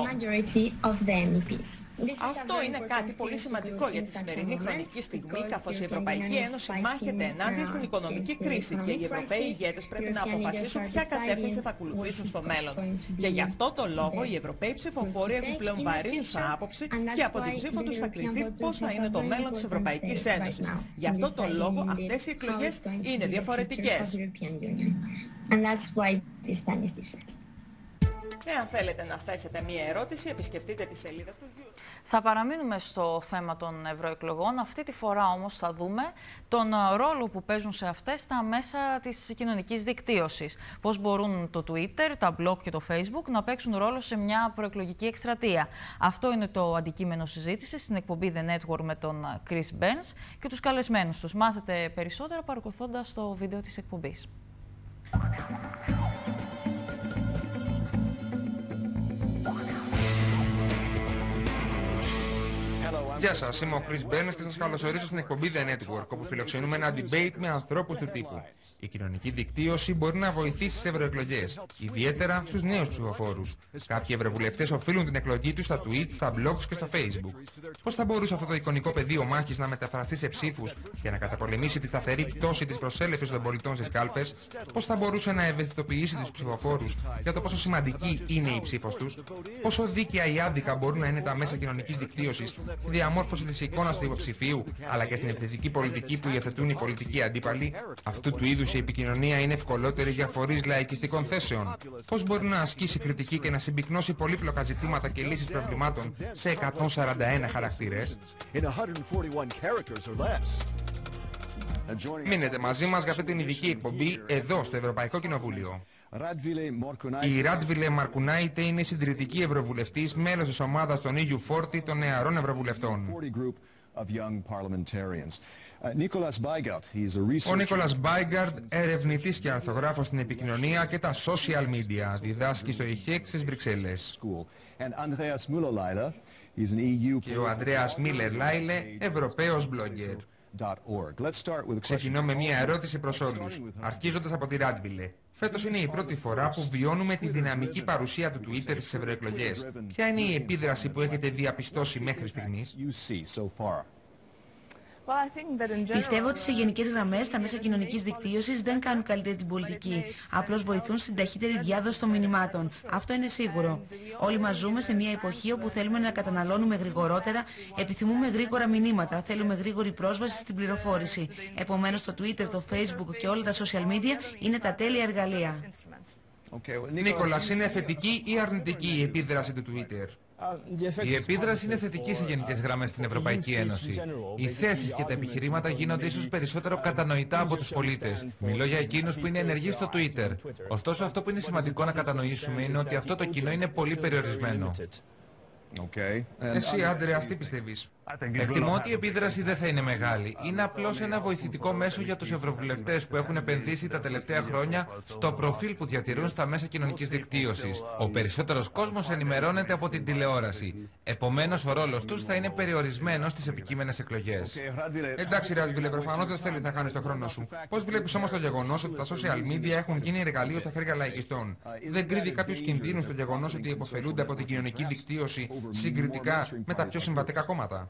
Αυτό είναι κάτι πολύ σημαντικό για τη σημερινή χρονική στιγμή, καθώς η Ευρωπαϊκή Ένωση μάχεται ενάντια στην οικονομική κρίση και οι Ευρωπαίοι ηγέτες πρέπει να αποφασίσουν ποια κατεύθυνση θα ακολουθήσουν στο μέλλον. Και γι' αυτό το λόγο οι Ευρωπαίοι ψηφοφόροι έχουν πλέον βαρύνουσα άποψη και από την ψήφο τους θα κριθεί πώς θα είναι το μέλλον της Ευρωπαϊκής Ένωσης. Γι' αυτό το λόγο αυτές οι εκλογές είναι διαφορετικές. Εάν θέλετε να θέσετε μία ερώτηση, επισκεφτείτε τη σελίδα του YouTube. Θα παραμείνουμε στο θέμα των ευρωεκλογών. Αυτή τη φορά όμως θα δούμε τον ρόλο που παίζουν σε αυτές τα μέσα της κοινωνικής δικτύωσης. Πώς μπορούν το Twitter, τα blog και το Facebook να παίξουν ρόλο σε μια προεκλογική εκστρατεία. Αυτό είναι το αντικείμενο συζήτησης στην εκπομπή The Network με τον Chris Burns και τους καλεσμένους τους. Μάθετε περισσότερα παρακολουθώντας το βίντεο της εκπομπής. Γεια σας, είμαι ο Chris Burns και σας καλωσορίζω στην εκπομπή The Network, όπου φιλοξενούμε ένα debate με ανθρώπους του τύπου. Η κοινωνική δικτύωση μπορεί να βοηθήσει στις ευρωεκλογές, ιδιαίτερα στους νέους ψηφοφόρους. Κάποιοι ευρωβουλευτές οφείλουν την εκλογή τους στα tweets, στα blogs και στο facebook. Πώς θα μπορούσε αυτό το εικονικό πεδίο μάχης να μεταφραστεί σε ψήφους και να καταπολεμήσει τη σταθερή πτώση της προσέλευσης των πολιτών στις κάλπες? Πώς θα μπορούσε να ευαισθητοποιήσει τους ψηφοφόρους για το πόσο σημαντική είναι η ψήφος τους? Πόσο δίκαια ή άδικα μπορούν να είναι τα μέσα κοινωνικής δικτύωσης στη διαμόρφωση της εικόνας του υποψηφίου, αλλά και στην επιθετική πολιτική που υιοθετούν οι πολιτικοί αντίπαλοι? Αυτού του είδους η επικοινωνία είναι ευκολότερη για φορείς λαϊκιστικών θέσεων. Πώς μπορεί να ασκήσει κριτική και να συμπυκνώσει πολύπλοκα ζητήματα και λύσεις προβλημάτων σε 141 χαρακτήρες? Μείνετε μαζί μας για αυτή την ειδική εκπομπή εδώ στο Ευρωπαϊκό Κοινοβούλιο. Η Ράντβιλε Μαρκουνάιτε είναι συντηρητική ευρωβουλευτής, μέλος της ομάδας των EU40 των νεαρών ευρωβουλευτών. Ο Νίκολας Μπάιγκαρντ, ερευνητής και αρθογράφος στην επικοινωνία και τα social media, διδάσκει στο ΙΧΕΚ στις Βρυξέλλες. Και ο Ανδρέας Μίλερ Λάιλε, Ευρωπαίος blogger. Ξεκινώ με μια ερώτηση προς όλους, αρχίζοντας από τη Ράντβιλε. Φέτος είναι η πρώτη φορά που βιώνουμε τη δυναμική παρουσία του Twitter στις ευρωεκλογές. Ποια είναι η επίδραση που έχετε διαπιστώσει μέχρι στιγμής? Πιστεύω ότι σε γενικές γραμμές τα μέσα κοινωνικής δικτύωσης δεν κάνουν καλύτερη την πολιτική. Απλώς βοηθούν στην ταχύτερη διάδοση των μηνυμάτων. Αυτό είναι σίγουρο. Όλοι μας ζούμε σε μια εποχή όπου θέλουμε να καταναλώνουμε γρηγορότερα, επιθυμούμε γρήγορα μηνύματα, θέλουμε γρήγορη πρόσβαση στην πληροφόρηση. Επομένως το Twitter, το Facebook και όλα τα social media είναι τα τέλεια εργαλεία. Νίκολας, είναι θετική ή αρνητική η επίδραση του Twitter? Η επίδραση είναι θετική σε γενικές γραμμές στην Ευρωπαϊκή Ένωση. Οι θέσεις και τα επιχειρήματα γίνονται ίσως περισσότερο κατανοητά από τους πολίτες. Μιλώ για εκείνους που είναι ενεργοί στο Twitter. Ωστόσο, αυτό που είναι σημαντικό να κατανοήσουμε είναι ότι αυτό το κοινό είναι πολύ περιορισμένο. Εσύ, Άντρεας, τι πιστεύεις? Εκτιμώ ότι η επίδραση δεν θα είναι μεγάλη. Είναι απλώς ένα βοηθητικό μέσο για τους ευρωβουλευτές που έχουν επενδύσει τα τελευταία χρόνια στο προφίλ που διατηρούν στα μέσα κοινωνικής δικτύωσης. Ο περισσότερος κόσμος ενημερώνεται από την τηλεόραση. Επομένως, ο ρόλος τους θα είναι περιορισμένος στις επικείμενες εκλογές. Εντάξει, Ράντβιλε, προφανώς δεν θέλεις να χάνεις το χρόνο σου. Πώς βλέπεις όμως το γεγονός ότι τα social media έχουν γίνει εργαλείο στα χέρια λαϊκιστών? Δεν κρύβει κάποιους κινδύνους το γεγονός ότι υποφελούνται από την κοινωνική δικτύωση συγκριτικά με τα πιο συμβατικά κόμματα?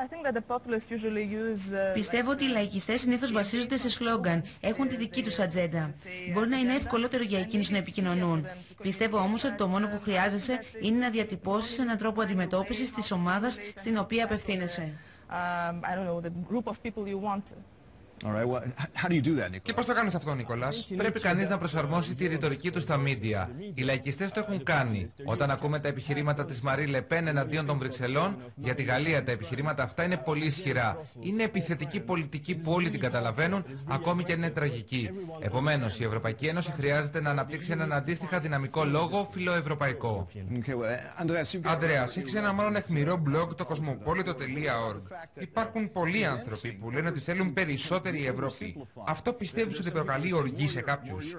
Πιστεύω ότι οι λαϊκιστές συνήθως βασίζονται σε σλόγγαν, έχουν τη δική τους ατζέντα. Μπορεί να είναι ευκολότερο για εκείνους να επικοινωνούν. Πιστεύω όμως ότι το μόνο που χρειάζεσαι είναι να διατυπώσεις έναν τρόπο αντιμετώπισης της ομάδας στην οποία απευθύνεσαι. Και πώς το κάνεις αυτό, Νίκολας? Πρέπει κανείς να προσαρμόσει τη ρητορική του στα μίντια. Οι λαϊκιστές το έχουν κάνει. Όταν ακούμε τα επιχειρήματα της Μαρί Λεπέν εναντίον των Βρυξελών, για τη Γαλλία τα επιχειρήματα αυτά είναι πολύ ισχυρά. Είναι επιθετική πολιτική που όλοι την καταλαβαίνουν, ακόμη και αν είναι τραγική. Επομένως, η Ευρωπαϊκή Ένωση χρειάζεται να αναπτύξει έναν αντίστοιχα δυναμικό λόγο φιλοευρωπαϊκό. Ανδρέας, έχεις ένα μάλλον αιχμηρό blog, το cosmopolito.org. Υπάρχουν πολλοί άνθρωποι που λένε ότι θέλουν περισσότερη η Ευρώπη. Αυτό πιστεύεις ότι προκαλεί οργή σε κάποιους?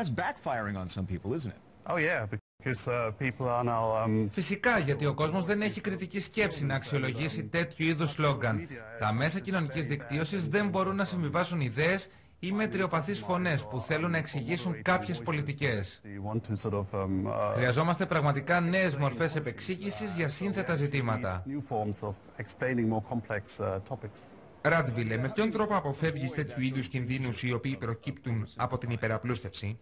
Φυσικά, γιατί ο κόσμος δεν έχει κριτική σκέψη να αξιολογήσει τέτοιου είδους σλόγγαν. Τα μέσα κοινωνικής δικτύωσης δεν μπορούν να συμβιβάσουν ιδέες ή μετριοπαθείς φωνές που θέλουν να εξηγήσουν κάποιες πολιτικές. Χρειαζόμαστε πραγματικά νέες μορφές επεξήγησης για σύνθετα ζητήματα. Ράντβιλε, με ποιον τρόπο αποφεύγεις τέτοιου είδους κινδύνους οι οποίοι προκύπτουν από την υπεραπλούστευση?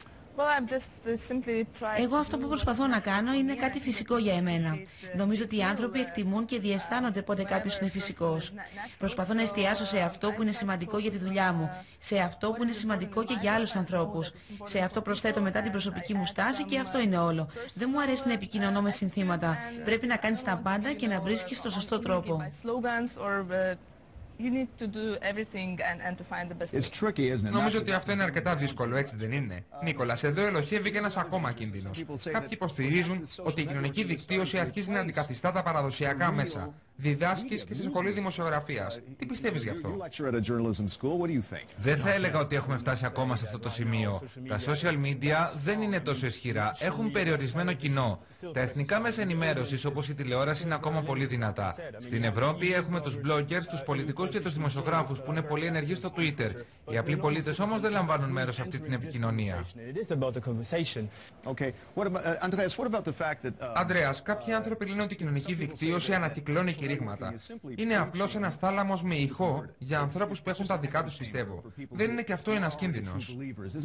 Εγώ αυτό που προσπαθώ να κάνω είναι κάτι φυσικό για εμένα. Νομίζω ότι οι άνθρωποι εκτιμούν και διαισθάνονται πότε κάποιος είναι φυσικός. Προσπαθώ να εστιάσω σε αυτό που είναι σημαντικό για τη δουλειά μου, σε αυτό που είναι σημαντικό και για άλλους ανθρώπους. Σε αυτό προσθέτω μετά την προσωπική μου στάση και αυτό είναι όλο. Δεν μου αρέσει να επικοινωνώ με συνθήματα. Πρέπει να κάνεις τα πάντα και να βρίσκεις το σωστό τρόπο. Νομίζω ότι αυτό είναι αρκετά δύσκολο, έτσι δεν είναι? Νίκολας, εδώ ελοχεύει και ένας ακόμα κίνδυνος. Κάποιοι υποστηρίζουν ότι η κοινωνική δικτύωση αρχίζει να αντικαθιστά τα παραδοσιακά μέσα. Διδάσκεις και στη σχολή δημοσιογραφίας. Τι πιστεύεις γι' αυτό? Δεν θα έλεγα ότι έχουμε φτάσει ακόμα σε αυτό το σημείο. Τα social media δεν είναι τόσο ισχυρά. Έχουν περιορισμένο κοινό. Τα εθνικά μέσα ενημέρωσης όπως η τηλεόραση είναι ακόμα πολύ δυνατά. Στην Ευρώπη έχουμε τους bloggers, τους πολιτικούς και τους δημοσιογράφους που είναι πολύ ενεργοί στο Twitter. Οι απλοί πολίτες όμως δεν λαμβάνουν μέρος σε αυτή την επικοινωνία. Ανδρέας, κάποιοι άνθρωποι λένε ότι η κοινωνική δικτύωση ανακυκλώνει κηρύγματα. Είναι απλώς ένας θάλαμος με ηχό για ανθρώπους που έχουν τα δικά τους, πιστεύω. Δεν είναι και αυτό ένας κίνδυνος?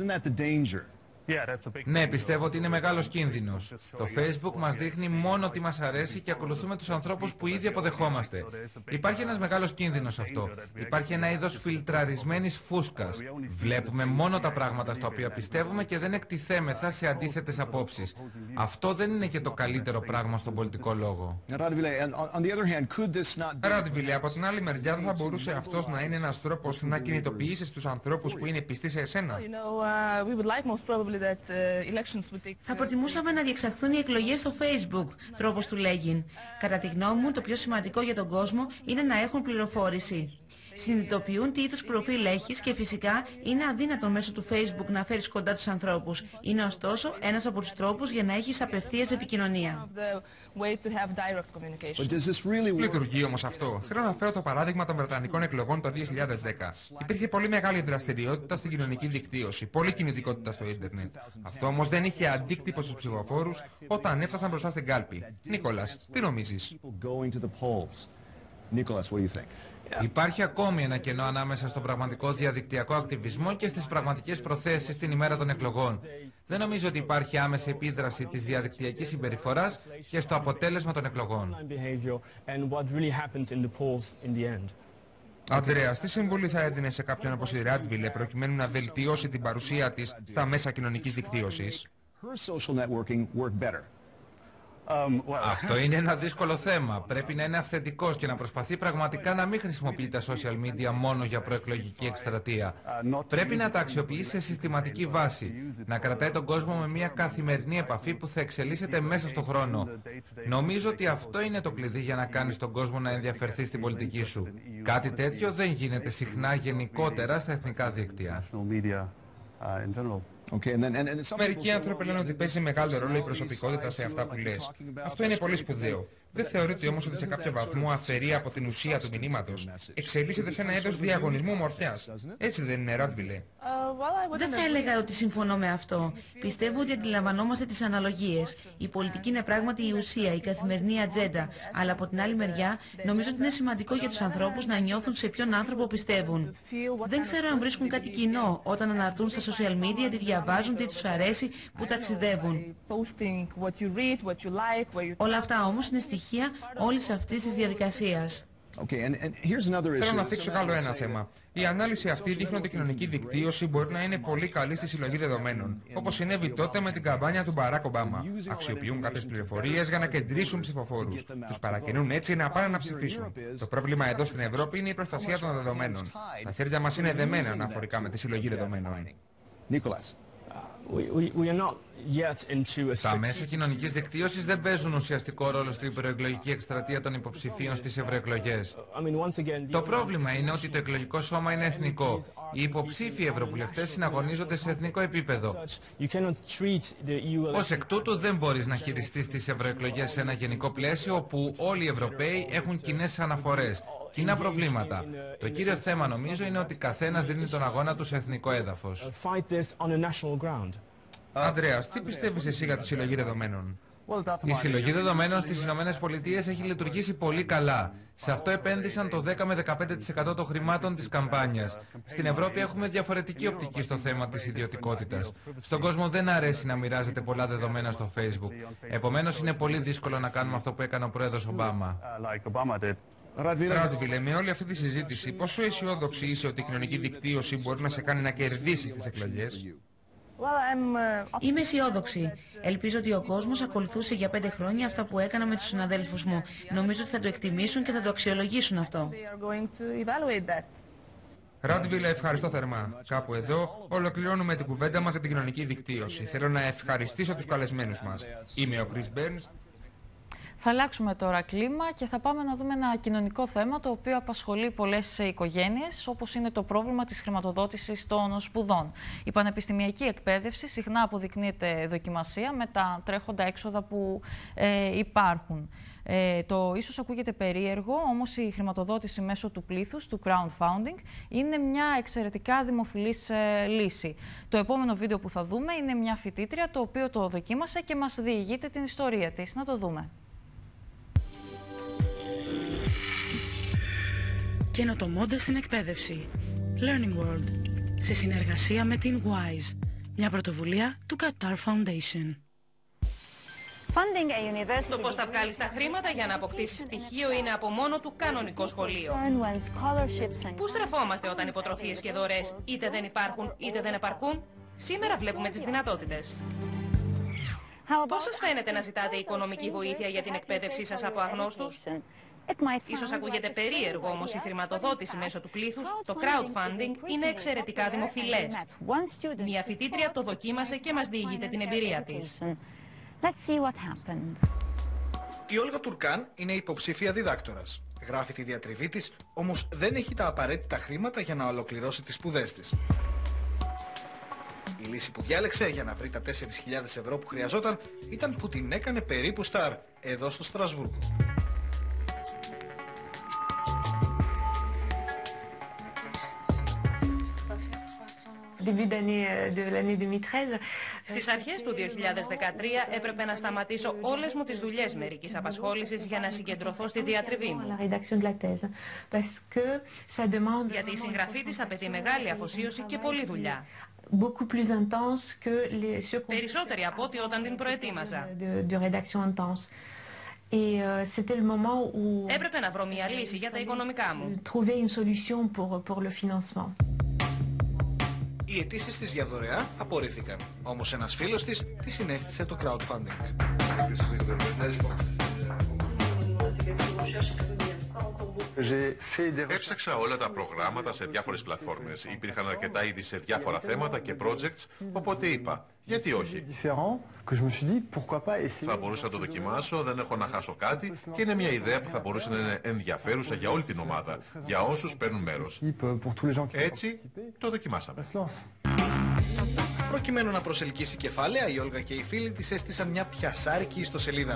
Ναι, πιστεύω ότι είναι μεγάλος κίνδυνος. Το Facebook μας δείχνει μόνο τι μας αρέσει και ακολουθούμε τους ανθρώπους που ήδη αποδεχόμαστε. Υπάρχει ένας μεγάλος κίνδυνος αυτό. Υπάρχει ένα είδος φιλτραρισμένης φούσκας. Βλέπουμε μόνο τα πράγματα στα οποία πιστεύουμε και δεν εκτιθέμεθα σε αντίθετες απόψεις. Αυτό δεν είναι και το καλύτερο πράγμα στον πολιτικό λόγο. Ράντβιλε, από την άλλη μεριά δεν θα μπορούσε αυτός να είναι ένας τρόπος να κινητοποιήσεις τους ανθρώπους που είναι πιστοί σε εσένα? Θα προτιμούσαμε να διεξαχθούν οι εκλογές στο Facebook, τρόπος του λέγειν. Κατά τη γνώμη μου, το πιο σημαντικό για τον κόσμο είναι να έχουν πληροφόρηση. Συνειδητοποιούν τι είδους προφίλ έχεις και φυσικά είναι αδύνατο μέσω του Facebook να φέρεις κοντά τους ανθρώπους. Είναι ωστόσο ένας από τους τρόπους για να έχεις απευθείας επικοινωνία. Λειτουργεί όμως αυτό? Θέλω να φέρω το παράδειγμα των Βρετανικών εκλογών το 2010. Υπήρχε πολύ μεγάλη δραστηριότητα στην κοινωνική δικτύωση, πολλή κινητικότητα στο ίντερνετ. Αυτό όμως δεν είχε αντίκτυπο στους ψηφοφόρους όταν έφτασαν μπροστά στην κάλπη. Νίκολας, τι νομίζεις? Υπάρχει ακόμη ένα κενό ανάμεσα στον πραγματικό διαδικτυακό ακτιβισμό και στις πραγματικές προθέσεις την ημέρα των εκλογών. Δεν νομίζω ότι υπάρχει άμεση επίδραση της διαδικτυακής συμπεριφοράς και στο αποτέλεσμα των εκλογών. Ανδρέας, τι συμβουλή θα έδινε σε κάποιον όπως η Ράντβιλε προκειμένου να βελτιώσει την παρουσία της στα μέσα κοινωνικής δικτύωσης? Αυτό είναι ένα δύσκολο θέμα. Πρέπει να είναι αυθεντικός και να προσπαθεί πραγματικά να μην χρησιμοποιεί τα social media μόνο για προεκλογική εκστρατεία. Πρέπει να τα αξιοποιήσει σε συστηματική βάση. Να κρατάει τον κόσμο με μια καθημερινή επαφή που θα εξελίσσεται μέσα στον χρόνο. Νομίζω ότι αυτό είναι το κλειδί για να κάνεις τον κόσμο να ενδιαφερθεί στην πολιτική σου. Κάτι τέτοιο δεν γίνεται συχνά γενικότερα στα εθνικά δίκτυα. Μερικοί άνθρωποι λένε ότι παίζει μεγάλο ρόλο η προσωπικότητα σε αυτά που λες. Αυτό είναι πολύ σπουδαίο. Δεν θεωρείτε όμως ότι σε κάποιο βαθμό αφαιρεί από την ουσία του μηνύματος? Εξελίσσεται σε ένα είδος διαγωνισμού ομορφιάς. Έτσι δεν είναι, Ράντβιλε? Δεν θα έλεγα ότι συμφωνώ με αυτό. Πιστεύω ότι αντιλαμβανόμαστε τις αναλογίες. Η πολιτική είναι πράγματι η ουσία, η καθημερινή ατζέντα. Αλλά από την άλλη μεριά, νομίζω ότι είναι σημαντικό για τους ανθρώπους να νιώθουν σε ποιον άνθρωπο πιστεύουν. Δεν ξέρω αν βρίσκουν κάτι κοινό όταν αναρτούν στα social media, τι διαβάζουν, τι τους αρέσει, που ταξιδεύουν. Όλα αυτά όμως είναι στοιχεία όλης αυτής της διαδικασίας. Θέλω να θίξω άλλο ένα θέμα. Η ανάλυση αυτή δείχνει ότι η κοινωνική δικτύωση μπορεί να είναι πολύ καλή στη συλλογή δεδομένων, όπως συνέβη τότε με την καμπάνια του Μπαράκ Ομπάμα. Αξιοποιούν κάποιες πληροφορίες για να κεντρήσουν ψηφοφόρους. Τους παρακινούν έτσι να πάνε να ψηφίσουν. Το πρόβλημα εδώ στην Ευρώπη είναι η προστασία των δεδομένων. Τα χέρια μας είναι δεμένα αναφορικά με τη συλλογή δεδομένων. Τα μέσα κοινωνικής δικτύωσης δεν παίζουν ουσιαστικό ρόλο στην προεκλογική εκστρατεία των υποψηφίων στις ευρωεκλογές. Το πρόβλημα είναι ότι το εκλογικό σώμα είναι εθνικό. Οι υποψήφιοι ευρωβουλευτές συναγωνίζονται σε εθνικό επίπεδο. Ως εκ τούτου δεν μπορείς να χειριστείς τις ευρωεκλογές σε ένα γενικό πλαίσιο όπου όλοι οι Ευρωπαίοι έχουν κοινές αναφορές, κοινά προβλήματα. Το κύριο θέμα νομίζω είναι ότι καθένας δίνει τον αγώνα του σε εθνικό έδαφος. Ανδρέας, τι πιστεύεις εσύ για τη συλλογή δεδομένων? Η συλλογή δεδομένων στις ΗΠΑ έχει λειτουργήσει πολύ καλά. Σε αυτό επένδυσαν το 10 με 15% των χρημάτων της καμπάνιας. Στην Ευρώπη έχουμε διαφορετική οπτική στο θέμα της ιδιωτικότητας. Στον κόσμο δεν αρέσει να μοιράζεται πολλά δεδομένα στο Facebook. Επομένως είναι πολύ δύσκολο να κάνουμε αυτό που έκανε ο πρόεδρος Ομπάμα. Ράντβιλε, με όλη αυτή τη συζήτηση, πόσο αισιόδοξη είσαι ότι η κοινωνική δικτύωση μπορεί να σε κάνει να κερδίσεις τις εκλογές? Είμαι αισιόδοξη. Ελπίζω ότι ο κόσμος ακολουθούσε για 5 χρόνια αυτά που έκανα με τους συναδέλφους μου. Νομίζω ότι θα το εκτιμήσουν και θα το αξιολογήσουν αυτό. Ράντβιλε, ευχαριστώ θερμά. Κάπου εδώ ολοκληρώνουμε την κουβέντα μας για την κοινωνική δικτύωση. Θέλω να ευχαριστήσω τους καλεσμένους μας. Είμαι ο Chris Burns. Θα αλλάξουμε τώρα κλίμα και θα πάμε να δούμε ένα κοινωνικό θέμα το οποίο απασχολεί πολλές οικογένειες, όπως είναι το πρόβλημα της χρηματοδότησης των σπουδών. Η πανεπιστημιακή εκπαίδευση συχνά αποδεικνύεται δοκιμασία με τα τρέχοντα έξοδα που υπάρχουν. Το ίσως ακούγεται περίεργο, όμως η χρηματοδότηση μέσω του πλήθους, του crowdfunding, είναι μια εξαιρετικά δημοφιλής λύση. Το επόμενο βίντεο που θα δούμε είναι μια φοιτήτρια το οποίο το δοκίμασε και μας διηγείται την ιστορία της. Να το δούμε. Καινοτομώντας στην εκπαίδευση. Learning World. Σε συνεργασία με την WISE. Μια πρωτοβουλία του Qatar Foundation. Το πώς θα βγάλεις τα χρήματα για να αποκτήσεις πτυχίο είναι από μόνο του κανονικό σχολείο. Πού στρεφόμαστε όταν υποτροφίες και δωρεές είτε δεν υπάρχουν είτε δεν επαρκούν? Σήμερα βλέπουμε τις δυνατότητες. Πώς σας φαίνεται να ζητάτε οικονομική βοήθεια για την εκπαίδευσή σας από αγνώστους? Ίσως ακούγεται περίεργο, όμως η χρηματοδότηση μέσω του πλήθους, το crowdfunding, είναι εξαιρετικά δημοφιλές. Μια φοιτήτρια το δοκίμασε και μας διηγείται την εμπειρία της. Η Όλγα Τουρκάν είναι υποψήφια διδάκτορας. Γράφει τη διατριβή της, όμως δεν έχει τα απαραίτητα χρήματα για να ολοκληρώσει τις σπουδές της. Η λύση που διάλεξε για να βρει τα 4.000 ευρώ που χρειαζόταν ήταν που την έκανε περίπου στάρ εδώ στο Στρασβούργο. Στις αρχές του 2013 έπρεπε να σταματήσω όλες μου τις δουλειές μερικής απασχόλησης για να συγκεντρωθώ στη διατριβή μου. Γιατί η συγγραφή της απαιτεί μεγάλη αφοσίωση και πολλή δουλειά. Περισσότερη από ό,τι όταν την προετοίμαζα. Έπρεπε να βρω μια λύση για τα οικονομικά μου. Οι αιτήσεις της για δωρεά απορρίφθηκαν, όμως ένας φίλος της τη συνέστησε το crowdfunding. Έψαξα όλα τα προγράμματα σε διάφορες πλατφόρμες. Υπήρχαν αρκετά είδη σε διάφορα θέματα και projects, οπότε είπα, γιατί όχι. Θα μπορούσα να το δοκιμάσω, δεν έχω να χάσω κάτι και είναι μια ιδέα που θα μπορούσε να είναι ενδιαφέρουσα για όλη την ομάδα, για όσους παίρνουν μέρος. Έτσι, το δοκιμάσαμε. Προκειμένου να προσελκύσει κεφάλαια, η Όλγα και οι φίλοι της έστησαν μια πιασάρικη ιστοσελίδα.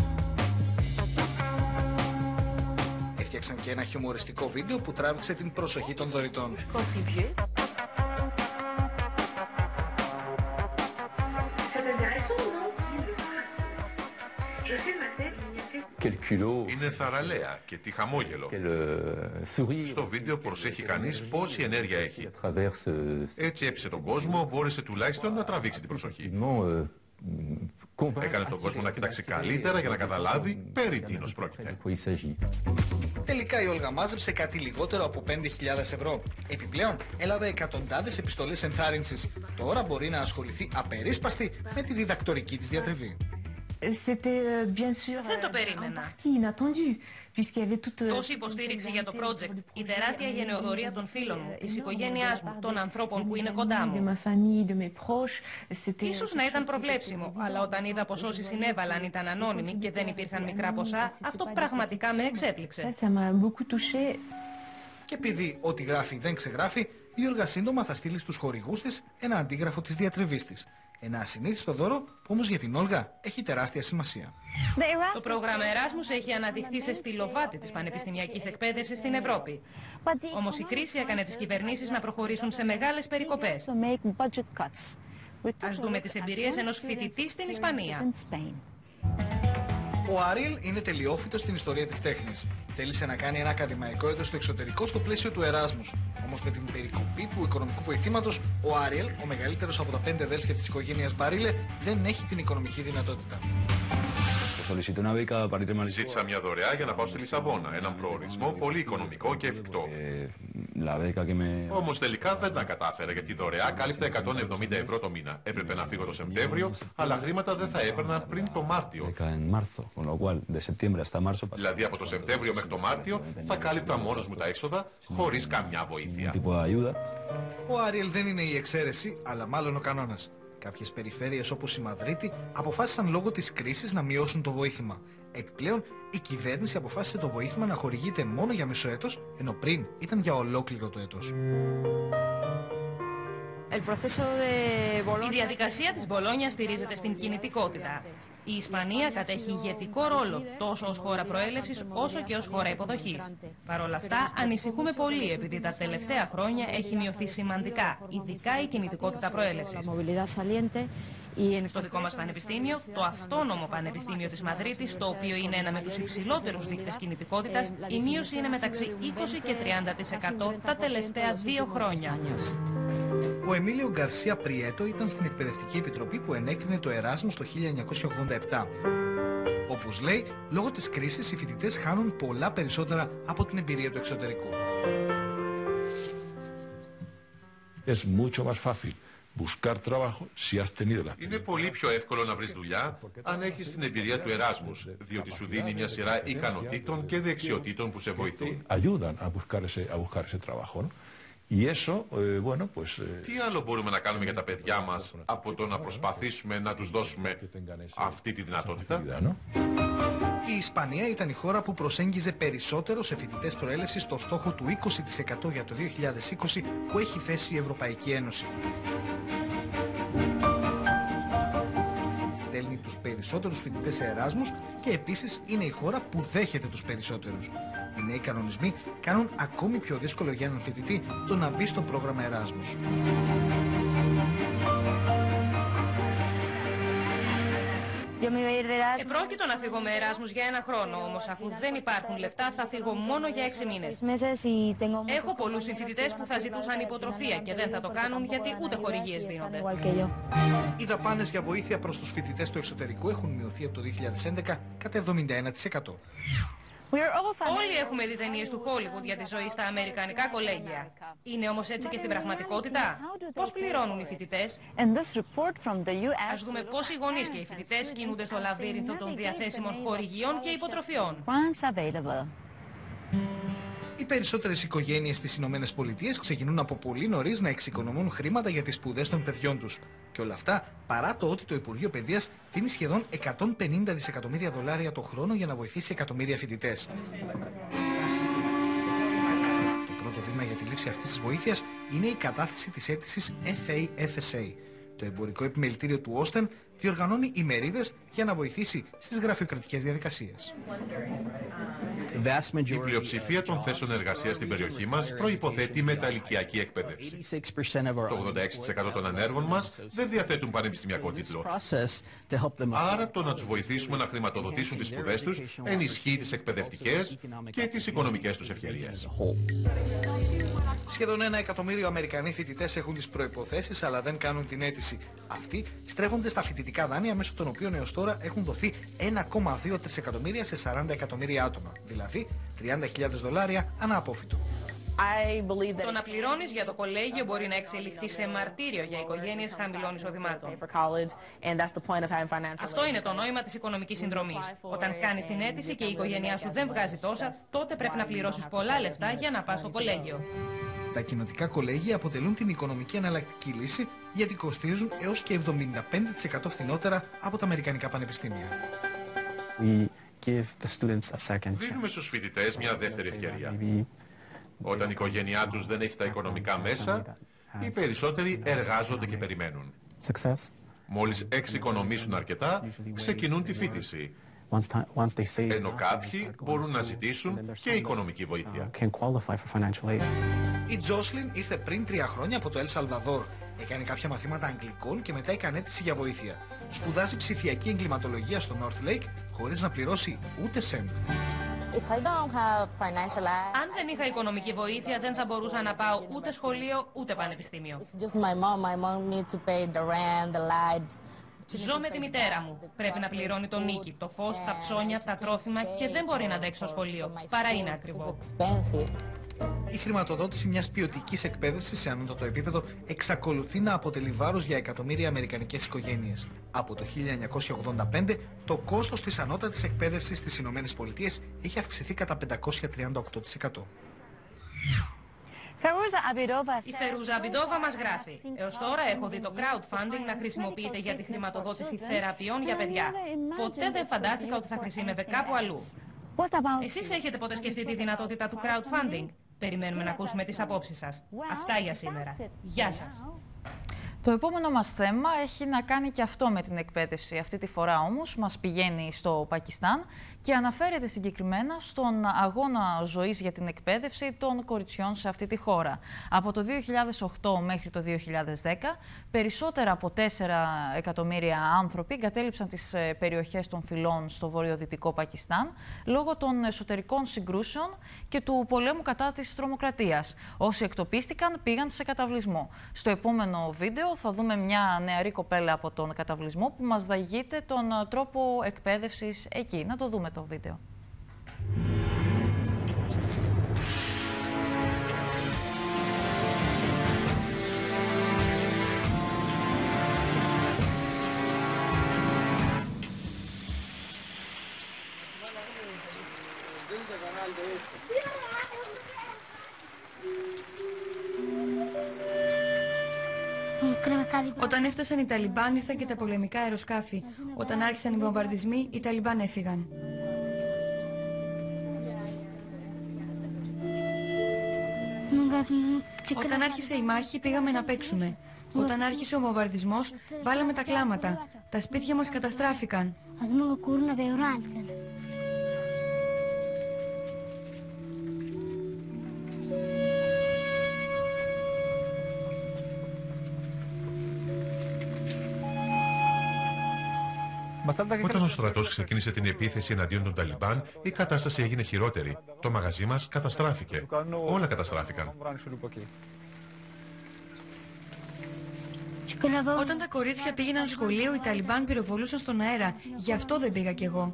Έφτιαξαν και ένα χιουμοριστικό βίντεο που τράβηξε την προσοχή των δωρητών. Είναι θαραλέα και τι χαμόγελο. Στο βίντεο προσέχει κανείς πόση ενέργεια έχει. Έτσι έπεισε τον κόσμο, μπόρεσε τουλάχιστον να τραβήξει την προσοχή. Έκανε τον κόσμο να κοιτάξει καλύτερα για να καταλάβει περί τίνος πρόκειται. Τελικά η Όλγα μάζεψε κάτι λιγότερο από 5.000 ευρώ. Επιπλέον έλαβε εκατοντάδες επιστολές ενθάρρυνσης. Τώρα μπορεί να ασχοληθεί απερίσπαστη με τη διδακτορική της διατριβή. Δεν το περίμενα. Τόση υποστήριξη για το project, η τεράστια γενεοδωρία των φίλων μου, της οικογένειάς μου, των ανθρώπων που είναι κοντά μου. Ίσως να ήταν προβλέψιμο, αλλά όταν είδα πως όσοι συνέβαλαν ήταν ανώνυμοι και δεν υπήρχαν μικρά ποσά, αυτό πραγματικά με εξέπληξε. Και επειδή ό,τι γράφει δεν ξεγράφει, η Όλγα σύντομα θα στείλει στους χορηγούς της ένα αντίγραφο της διατριβής της. Ένα ασυνήθιστο δώρο που όμως για την Όλγα έχει τεράστια σημασία. Το πρόγραμμα Εράσμους έχει αναδειχθεί σε στυλοβάτη της πανεπιστημιακής εκπαίδευσης στην Ευρώπη. Όμως η κρίση έκανε τις κυβερνήσεις να προχωρήσουν σε μεγάλες περικοπές. Ας δούμε τις εμπειρίες ενός φοιτητή στην Ισπανία. Ο Άριελ είναι τελειόφοιτος στην ιστορία της τέχνης. Θέλησε να κάνει ένα ακαδημαϊκό έτος στο εξωτερικό στο πλαίσιο του Εράσμους. Όμως με την περικοπή του οικονομικού βοηθήματος, ο Άριελ, ο μεγαλύτερος από τα 5 αδέλφια της οικογένειας Μπαρίλε, δεν έχει την οικονομική δυνατότητα. Ζήτησα μια δωρεά για να πάω στη Λισαβόνα, έναν προορισμό πολύ οικονομικό και εφικτό. Όμως τελικά δεν τα κατάφερα, γιατί η δωρεά κάλυπτε 170 ευρώ το μήνα. Έπρεπε να φύγω το Σεπτέμβριο, αλλά χρήματα δεν θα έπαιρνα πριν το Μάρτιο. Δηλαδή από το Σεπτέμβριο μέχρι το Μάρτιο θα κάλυπτα μόνος μου τα έξοδα, χωρίς καμιά βοήθεια. Ο Άριελ δεν είναι η εξαίρεση, αλλά μάλλον ο κανόνας. Κάποιες περιφέρειες όπως η Μαδρίτη αποφάσισαν λόγω της κρίσης να μειώσουν το βοήθημα. Επιπλέον, η κυβέρνηση αποφάσισε το βοήθημα να χορηγείται μόνο για μισό έτος, ενώ πριν ήταν για ολόκληρο το έτος. Η διαδικασία της Μπολόνια στηρίζεται στην κινητικότητα. Η Ισπανία κατέχει ηγετικό ρόλο τόσο ως χώρα προέλευσης όσο και ως χώρα υποδοχής. Παρ' όλα αυτά, ανησυχούμε πολύ επειδή τα τελευταία χρόνια έχει μειωθεί σημαντικά, ειδικά η κινητικότητα προέλευσης. Στο δικό μας πανεπιστήμιο, το αυτόνομο Πανεπιστήμιο της Μαδρίτης, το οποίο είναι ένα με τους υψηλότερους δείκτες κινητικότητας, η μείωση είναι μεταξύ 20 και 30% τα τελευταία 2 χρόνια. Ο Εμίλιο Γκαρσία Πριέτο ήταν στην Εκπαιδευτική Επιτροπή που ενέκρινε το Εράσμους το 1987. Όπως λέει, λόγω της κρίσης οι φοιτητές χάνουν πολλά περισσότερα από την εμπειρία του εξωτερικού. Είναι πολύ πιο εύκολο να βρεις δουλειά αν έχεις την εμπειρία του Εράσμους, διότι σου δίνει μια σειρά ικανοτήτων και δεξιοτήτων που σε βοηθούν. Τι άλλο μπορούμε να κάνουμε για τα παιδιά μας από το να προσπαθήσουμε να τους δώσουμε αυτή τη δυνατότητα? Η Ισπανία ήταν η χώρα που προσέγγιζε περισσότερο σε φοιτητές προέλευσης το στόχο του 20% για το 2020 που έχει θέσει η Ευρωπαϊκή Ένωση. Στέλνει τους περισσότερους φοιτητές σε Εράσμους και επίσης είναι η χώρα που δέχεται τους περισσότερους. Οι νέοι κανονισμοί κάνουν ακόμη πιο δύσκολο για έναν φοιτητή το να μπει στο πρόγραμμα Εράσμους. Επρόκειτο να φύγω με Εράσμους για 1 χρόνο, όμως αφού δεν υπάρχουν λεφτά θα φύγω μόνο για 6 μήνες. Έχω πολλούς συμφοιτητές που θα ζητούσαν υποτροφία και δεν θα το κάνουν γιατί ούτε χορηγίες δίνονται. Οι δαπάνες για βοήθεια προς τους φοιτητές του εξωτερικού έχουν μειωθεί από το 2011 κατά 71%. Όλοι έχουμε δει ταινίες του Hollywood για τη ζωή στα αμερικανικά κολέγια. Είναι όμως έτσι και στην πραγματικότητα? Πώς πληρώνουν οι φοιτητές? Ας δούμε πώς οι γονείς και οι φοιτητές κινούνται στο λαβύρινθο των διαθέσιμων χορηγιών και υποτροφιών. Οι περισσότερες οικογένειες στις Ηνωμένες Πολιτείες ξεκινούν από πολύ νωρίς να εξοικονομούν χρήματα για τις σπουδές των παιδιών τους. Και όλα αυτά παρά το ότι το Υπουργείο Παιδείας δίνει σχεδόν 150 δισεκατομμύρια δολάρια το χρόνο για να βοηθήσει εκατομμύρια φοιτητές. Το πρώτο βήμα για τη λήψη αυτής της βοήθειας είναι η κατάθεση της αίτησης FAFSA. Το εμπορικό επιμελητήριο του Όστεν διοργανώνει ημερίδες για να βοηθήσει στις γραφειοκρατικές διαδικασίες. Η πλειοψηφία των θέσεων εργασίας στην περιοχή μας προϋποθέτει μεταλυκιακή εκπαίδευση. Το 86% των ανέργων μας δεν διαθέτουν πανεπιστημιακό τίτλο. Άρα το να τους βοηθήσουμε να χρηματοδοτήσουν τις σπουδές τους ενισχύει τις εκπαιδευτικές και τις οικονομικές τους ευκαιρίες. Σχεδόν 1 εκατομμύριο Αμερικανοί φοιτητές έχουν τις προϋποθέσεις αλλά δεν κάνουν την αίτηση. Αυτοί στρέφονται στα φοιτητικά δάνεια μέσω των οποίων έως τώρα έχουν δοθεί 1,2 τρισεκατομμύρια σε 40 εκατομμύρια άτομα. Δηλαδή 30.000 δολάρια ανά απόφοιτο. Το να πληρώνεις για το κολέγιο μπορεί να εξελιχθεί σε μαρτύριο για οικογένειες χαμηλών εισοδημάτων. Αυτό είναι το νόημα της οικονομικής συνδρομής. Όταν κάνεις την αίτηση και η οικογένειά σου δεν βγάζει τόσα, τότε πρέπει να πληρώσεις πολλά λεφτά για να πας στο κολέγιο. Τα κοινοτικά κολέγια αποτελούν την οικονομική εναλλακτική λύση γιατί κοστίζουν έως και 75% φθηνότερα από τα αμερικανικά πανεπιστήμια. Δίνουμε στους φοιτητές μια δεύτερη ευκαιρία. Όταν η οικογένειά τους δεν έχει τα οικονομικά μέσα, οι περισσότεροι εργάζονται και περιμένουν. Μόλις εξοικονομήσουν αρκετά, ξεκινούν τη φοιτηση. Ενώ κάποιοι μπορούν να ζητήσουν και οικονομική βοήθεια. Η Τζόσλιν ήρθε πριν 3 χρόνια από το Ελ Σαλβαδόρ. Έκανε κάποια μαθήματα αγγλικών και μετά έκανε αίτηση για βοήθεια. Σπουδάζει ψηφιακή εγκληματολογία στο North Lake χωρίς να πληρώσει ούτε σεντ. Αν δεν είχα οικονομική βοήθεια δεν θα μπορούσα να πάω ούτε σχολείο ούτε πανεπιστήμιο. Ζω με τη μητέρα μου. Πρέπει να πληρώνει τον νίκη, το φως, τα ψώνια, τα τρόφιμα και δεν μπορεί να αντέξει στο σχολείο. Παρά είναι ακριβό. Η χρηματοδότηση μιας ποιοτικής εκπαίδευσης σε ανώτατο επίπεδο εξακολουθεί να αποτελεί βάρος για εκατομμύρια αμερικανικές οικογένειες. Από το 1985 το κόστος της ανώτατης εκπαίδευσης στις Ηνωμένες Πολιτείες έχει αυξηθεί κατά 538%. Η Φερούζα Αμπιντόβα μας γράφει: έως τώρα έχω δει το crowdfunding να χρησιμοποιείται για τη χρηματοδότηση θεραπείων για παιδιά. Ποτέ δεν φαντάστηκα ότι θα χρησιμεύε κάπου αλλού. Εσείς έχετε ποτέ σκεφτεί τη δυνατότητα του crowdfunding? Περιμένουμε να ακούσουμε τις απόψεις σας. Αυτά για σήμερα. Γεια σας. Το επόμενο μας θέμα έχει να κάνει και αυτό με την εκπαίδευση. Αυτή τη φορά όμως μας πηγαίνει στο Πακιστάν και αναφέρεται συγκεκριμένα στον αγώνα ζωής για την εκπαίδευση των κοριτσιών σε αυτή τη χώρα. Από το 2008 μέχρι το 2010, περισσότερα από 4 εκατομμύρια άνθρωποι εγκατέλειψαν τις περιοχές των φυλών στο βορειοδυτικό Πακιστάν λόγω των εσωτερικών συγκρούσεων και του πολέμου κατά της τρομοκρατίας. Όσοι εκτοπίστηκαν πήγαν σε καταβλισμό. Στο επόμενο βίντεο θα δούμε μια νεαρή κοπέλα από τον καταβλισμό που μας διηγείται τον τρόπο εκπαίδευσης εκεί. Να το δούμε το βίντεο. Όταν έφτασαν οι Ταλιμπάν ήρθαν και τα πολεμικά αεροσκάφη. Όταν άρχισαν οι βομβαρδισμοί, οι Ταλιμπάν έφυγαν. Όταν άρχισε η μάχη πήγαμε να παίξουμε. Όταν άρχισε ο βομβαρδισμός βάλαμε τα κλάματα. Τα σπίτια μας καταστράφηκαν. Όταν ο στρατός ξεκίνησε την επίθεση εναντίον των Ταλιμπάν, η κατάσταση έγινε χειρότερη. Το μαγαζί μας καταστράφηκε. Όλα καταστράφηκαν. Όταν τα κορίτσια πήγαιναν σχολείο, οι Ταλιμπάν πυροβολούσαν στον αέρα. Γι' αυτό δεν πήγα κι εγώ.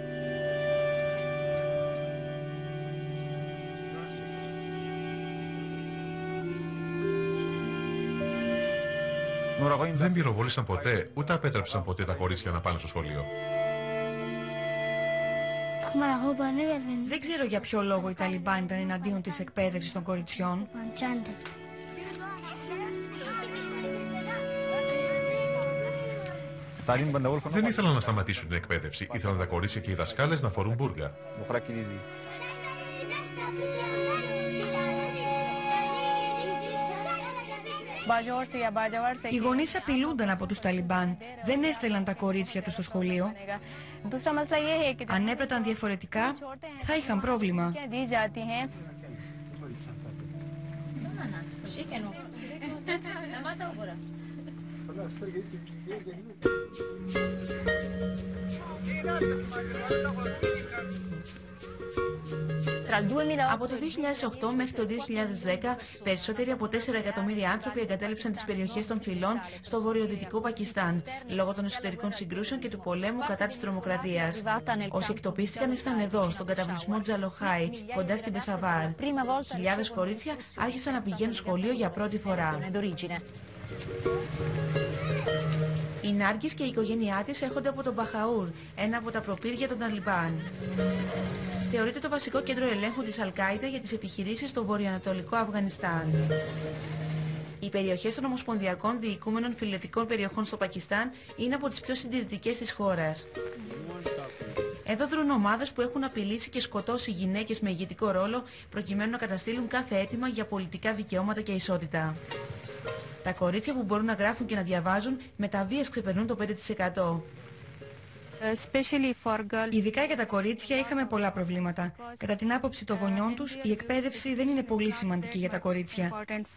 Δεν πυροβόλησαν ποτέ, ούτε απέτρεψαν ποτέ τα κορίτσια να πάνε στο σχολείο. Δεν ξέρω για ποιο λόγο οι Ταλιμπάν ήταν εναντίον της εκπαίδευσης των κοριτσιών. Δεν ήθελαν να σταματήσουν την εκπαίδευση. Ήθελαν τα κορίτσια και οι δασκάλες να φορούν μπούργα. Οι γονείς απειλούνταν από τους Ταλιμπάν. Δεν έστελαν τα κορίτσια τους στο σχολείο. Αν έπρεπαν διαφορετικά, θα είχαν πρόβλημα. Από το 2008 μέχρι το 2010, περισσότεροι από 4 εκατομμύρια άνθρωποι εγκατέλειψαν τις περιοχές των φυλών στο βορειοδυτικό Πακιστάν, λόγω των εσωτερικών συγκρούσεων και του πολέμου κατά της τρομοκρατίας. Όσοι εκτοπίστηκαν ήρθαν εδώ, στον καταβλισμό Τζαλοχάι, κοντά στην Πεσαβάρ. Χιλιάδες κορίτσια άρχισαν να πηγαίνουν σχολείο για πρώτη φορά. Η Νάργκης και η οικογένειά της έρχονται από τον Μπαχαούρ, ένα από τα προπύργια των Ταλιμπάν. Θεωρείται το βασικό κέντρο ελέγχου της Αλ-Κάιντα για τις επιχειρήσεις στο βορειοανατολικό Αφγανιστάν. Οι περιοχές των ομοσπονδιακών διοικούμενων φυλετικών περιοχών στο Πακιστάν είναι από τις πιο συντηρητικές της χώρας. Εδώ δρούν ομάδες που έχουν απειλήσει και σκοτώσει γυναίκες με ηγετικό ρόλο προκειμένου να καταστήλουν κάθε αίτημα για πολιτικά δικαιώματα και ισότητα. Τα κορίτσια που μπορούν να γράφουν και να διαβάζουν με τα βίας ξεπερνούν το 5%. Ειδικά για τα κορίτσια είχαμε πολλά προβλήματα. Κατά την άποψη των γονιών τους, η εκπαίδευση δεν είναι πολύ σημαντική για τα κορίτσια.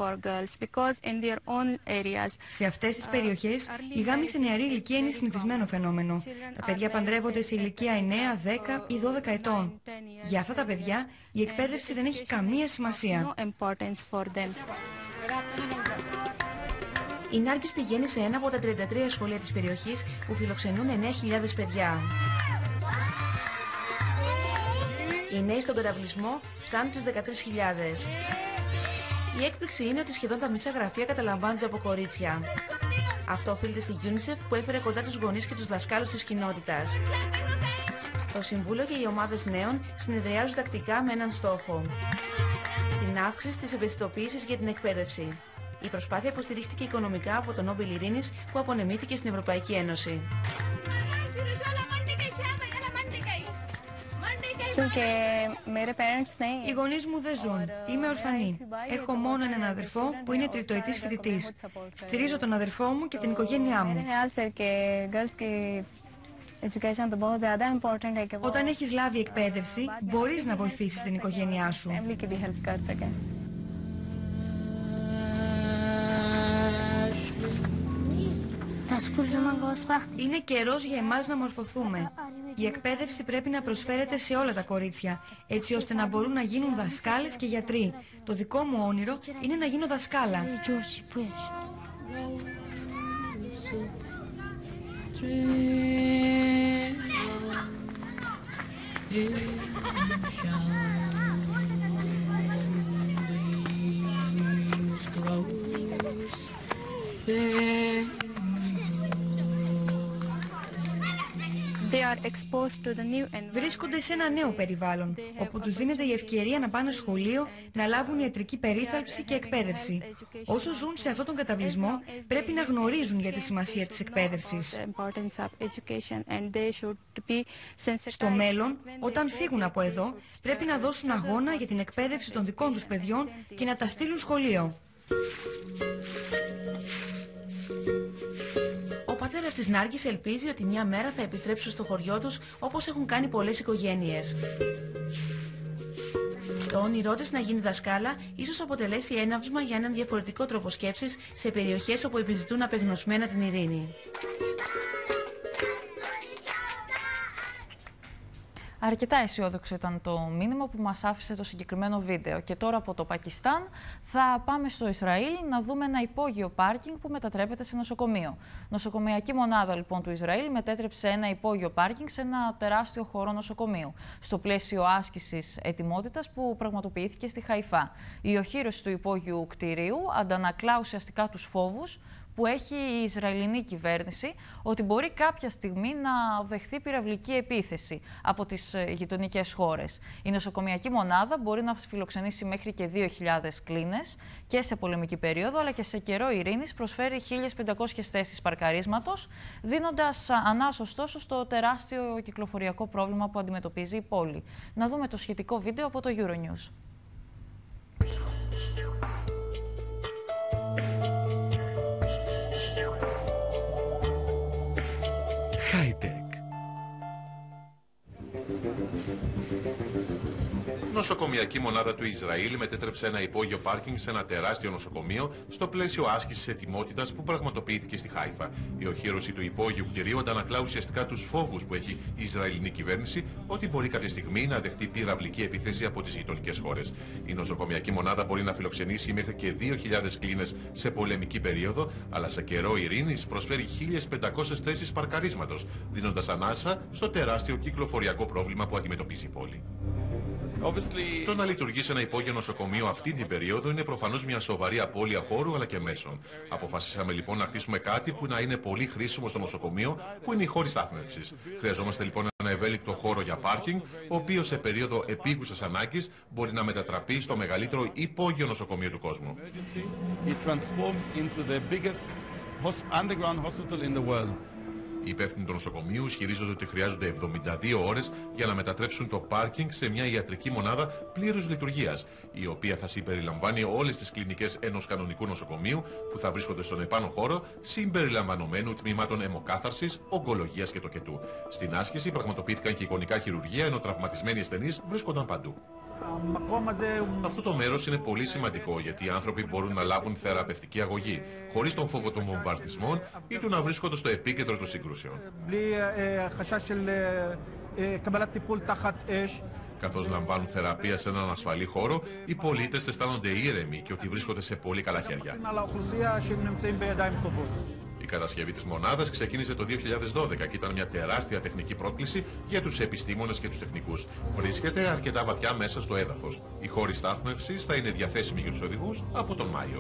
Σε αυτές τις περιοχές, η γάμη σε νεαρή ηλικία είναι συνηθισμένο φαινόμενο. Τα παιδιά παντρεύονται σε ηλικία 9, 10 ή 12 ετών. Για αυτά τα παιδιά, η εκπαίδευση δεν έχει καμία σημασία. Η Νάρκης πηγαίνει σε ένα από τα 33 σχολεία της περιοχής που φιλοξενούν 9.000 παιδιά. Οι νέοι στον καταβλισμό φτάνουν τις 13.000. Η έκπληξη είναι ότι σχεδόν τα μισά γραφεία καταλαμβάνονται από κορίτσια. Αυτό οφείλεται στη UNICEF που έφερε κοντά τους γονείς και τους δασκάλους της κοινότητας. Το Συμβούλιο και οι ομάδες νέων συνεδριάζουν τακτικά με έναν στόχο: την αύξηση της ευαισθητοποίησης για την εκπαίδευση. Η προσπάθεια υποστηρίχθηκε οικονομικά από τον Νόμπελ Ειρήνης που απονεμήθηκε στην Ευρωπαϊκή Ένωση. Οι γονείς μου δεν ζουν. Είμαι ορφανή. Έχω μόνο έναν αδερφό που είναι τριτοετής φοιτητής. Στηρίζω τον αδερφό μου και την οικογένειά μου. Όταν έχεις λάβει εκπαίδευση, μπορείς να βοηθήσεις την οικογένειά σου. Είναι καιρός για εμάς να μορφωθούμε. Η εκπαίδευση πρέπει να προσφέρεται σε όλα τα κορίτσια, έτσι ώστε να μπορούν να γίνουν δασκάλες και γιατροί. Το δικό μου όνειρο είναι να γίνω δασκάλα. Βρίσκονται σε ένα νέο περιβάλλον, όπου τους δίνεται η ευκαιρία να πάνε σχολείο, να λάβουν ιατρική περίθαλψη και εκπαίδευση. Όσο ζουν σε αυτόν τον καταβλισμό, πρέπει να γνωρίζουν για τη σημασία της εκπαίδευσης. Στο μέλλον, όταν φύγουν από εδώ, πρέπει να δώσουν αγώνα για την εκπαίδευση των δικών τους παιδιών και να τα στείλουν σχολείο. Ο πατέρας της Νάρκης ελπίζει ότι μια μέρα θα επιστρέψουν στο χωριό τους όπως έχουν κάνει πολλές οικογένειες. Το όνειρό της να γίνει δασκάλα ίσως αποτελέσει έναυσμα για έναν διαφορετικό τρόπο σκέψης σε περιοχές όπου επιζητούν απεγνωσμένα την ειρήνη. Αρκετά αισιόδοξο ήταν το μήνυμα που μας άφησε το συγκεκριμένο βίντεο. Και τώρα από το Πακιστάν θα πάμε στο Ισραήλ να δούμε ένα υπόγειο πάρκινγκ που μετατρέπεται σε νοσοκομείο. Νοσοκομειακή μονάδα λοιπόν του Ισραήλ μετέτρεψε ένα υπόγειο πάρκινγκ σε ένα τεράστιο χώρο νοσοκομείου, στο πλαίσιο άσκησης ετοιμότητας που πραγματοποιήθηκε στη Χαϊφά. Η οχύρωση του υπόγειου κτηρίου αντανακλά ουσιαστικά τους φόβους που έχει η Ισραηλινή κυβέρνηση ότι μπορεί κάποια στιγμή να δεχθεί πυραυλική επίθεση από τις γειτονικές χώρες. Η νοσοκομειακή μονάδα μπορεί να φιλοξενήσει μέχρι και 2.000 κλίνες και σε πολεμική περίοδο, αλλά και σε καιρό ειρήνης προσφέρει 1.500 θέσεις παρκαρίσματος, δίνοντας ανάσα ωστόσο στο τεράστιο κυκλοφοριακό πρόβλημα που αντιμετωπίζει η πόλη. Να δούμε το σχετικό βίντεο από το Euronews. High-tech. Νοσοκομειακή μονάδα του Ισραήλ μετέτρεψε ένα υπόγειο πάρκινγκ σε ένα τεράστιο νοσοκομείο στο πλαίσιο άσκησης ετοιμότητας που πραγματοποιήθηκε στη Χάιφα. Η οχύρωση του υπόγειου κτηρίου αντανακλά ουσιαστικά τους φόβους που έχει η Ισραηλινή κυβέρνηση ότι μπορεί κάποια στιγμή να δεχτεί πυραυλική επίθεση από τις γειτονικές χώρες. Η νοσοκομειακή μονάδα μπορεί να φιλοξενήσει μέχρι και 2.000 κλίνες σε πολεμική περίοδο, αλλά σε καιρό ειρήνης προσφέρει 1.500 θέσεις παρκαρίσματος, δίνοντας ανάσα στο τεράστιο κυκλοφοριακό πρόβλημα που αντιμετωπίζει η πόλη. Το να λειτουργήσει ένα υπόγειο νοσοκομείο αυτή την περίοδο είναι προφανώς μια σοβαρή απώλεια χώρου αλλά και μέσων. Αποφασίσαμε λοιπόν να χτίσουμε κάτι που να είναι πολύ χρήσιμο στο νοσοκομείο, που είναι οι χώροι στάθμευσης. Χρειαζόμαστε λοιπόν ένα ευέλικτο χώρο για πάρκινγκ, ο οποίος σε περίοδο επίγουσας ανάγκης μπορεί να μετατραπεί στο μεγαλύτερο υπόγειο νοσοκομείο του κόσμου. Οι υπεύθυνοι του νοσοκομείου ισχυρίζονται ότι χρειάζονται 72 ώρες για να μετατρέψουν το πάρκινγκ σε μια ιατρική μονάδα πλήρους λειτουργίας, η οποία θα συμπεριλαμβάνει όλες τις κλινικές ενός κανονικού νοσοκομείου που θα βρίσκονται στον επάνω χώρο, συμπεριλαμβανομένου τμήματων αιμοκάθαρσης, ογκολογίας και τοκετού. Στην άσκηση πραγματοποιήθηκαν και εικονικά χειρουργία, ενώ τραυματισμένοι ασθενείς βρίσκονταν παντού. Αυτό το μέρος είναι πολύ σημαντικό γιατί οι άνθρωποι μπορούν να λάβουν θεραπευτική αγωγή χωρίς τον φόβο των βομβαρδισμών ή του να βρίσκονται στο επίκεντρο των σύγκρουσεων. Καθώς λαμβάνουν θεραπεία σε έναν ασφαλή χώρο, οι πολίτες αισθάνονται ήρεμοι και ότι βρίσκονται σε πολύ καλά χέρια. Η κατασκευή της μονάδας ξεκίνησε το 2012 και ήταν μια τεράστια τεχνική πρόκληση για τους επιστήμονες και τους τεχνικούς. Βρίσκεται αρκετά βαθιά μέσα στο έδαφος. Οι χώροι στάθμευσης θα είναι διαθέσιμοι για τους οδηγούς από τον Μάιο.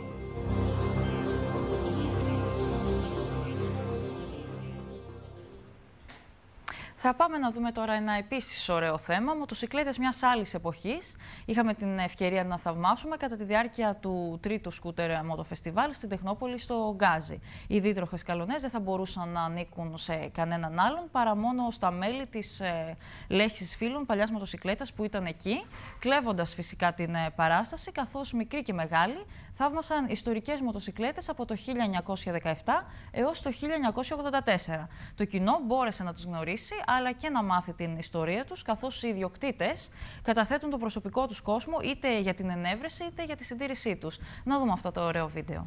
Θα πάμε να δούμε τώρα ένα επίσης ωραίο θέμα, μοτοσικλέτες μιας άλλης εποχής. Είχαμε την ευκαιρία να θαυμάσουμε κατά τη διάρκεια του τρίτου σκούτερ μοτοφεστιβάλ στην Τεχνόπολη στο Γκάζι. Οι δίτροχες καλονές δεν θα μπορούσαν να ανήκουν σε κανέναν άλλον παρά μόνο στα μέλη της Λέχισης Φίλων παλιάς μοτοσικλέτας που ήταν εκεί, κλέβοντας φυσικά την παράσταση, καθώς μικροί και μεγάλοι θαύμασαν ιστορικές μοτοσικλέτες από το 1917 έως το 1984. Το κοινό μπόρεσε να τους γνωρίσει, αλλά και να μάθει την ιστορία τους, καθώς οι ιδιοκτήτες καταθέτουν το προσωπικό τους κόσμο είτε για την ενέβρεση είτε για τη συντήρησή τους. Να δούμε αυτό το ωραίο βίντεο.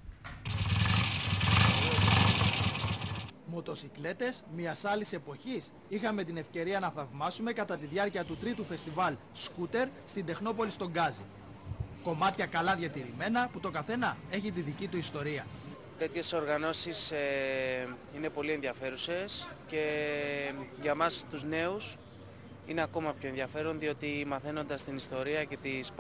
Μοτοσικλέτες μιας άλλης εποχής είχαμε την ευκαιρία να θαυμάσουμε κατά τη διάρκεια του τρίτου φεστιβάλ σκούτερ στην Τεχνόπολη στον Γκάζι. Κομμάτια καλά διατηρημένα που το καθένα έχει τη δική του ιστορία. Τέτοιες οργανώσεις είναι πολύ ενδιαφέρουσες και για μας τους νέους είναι ακόμα πιο ενδιαφέρον, διότι μαθαίνοντας την ιστορία και τις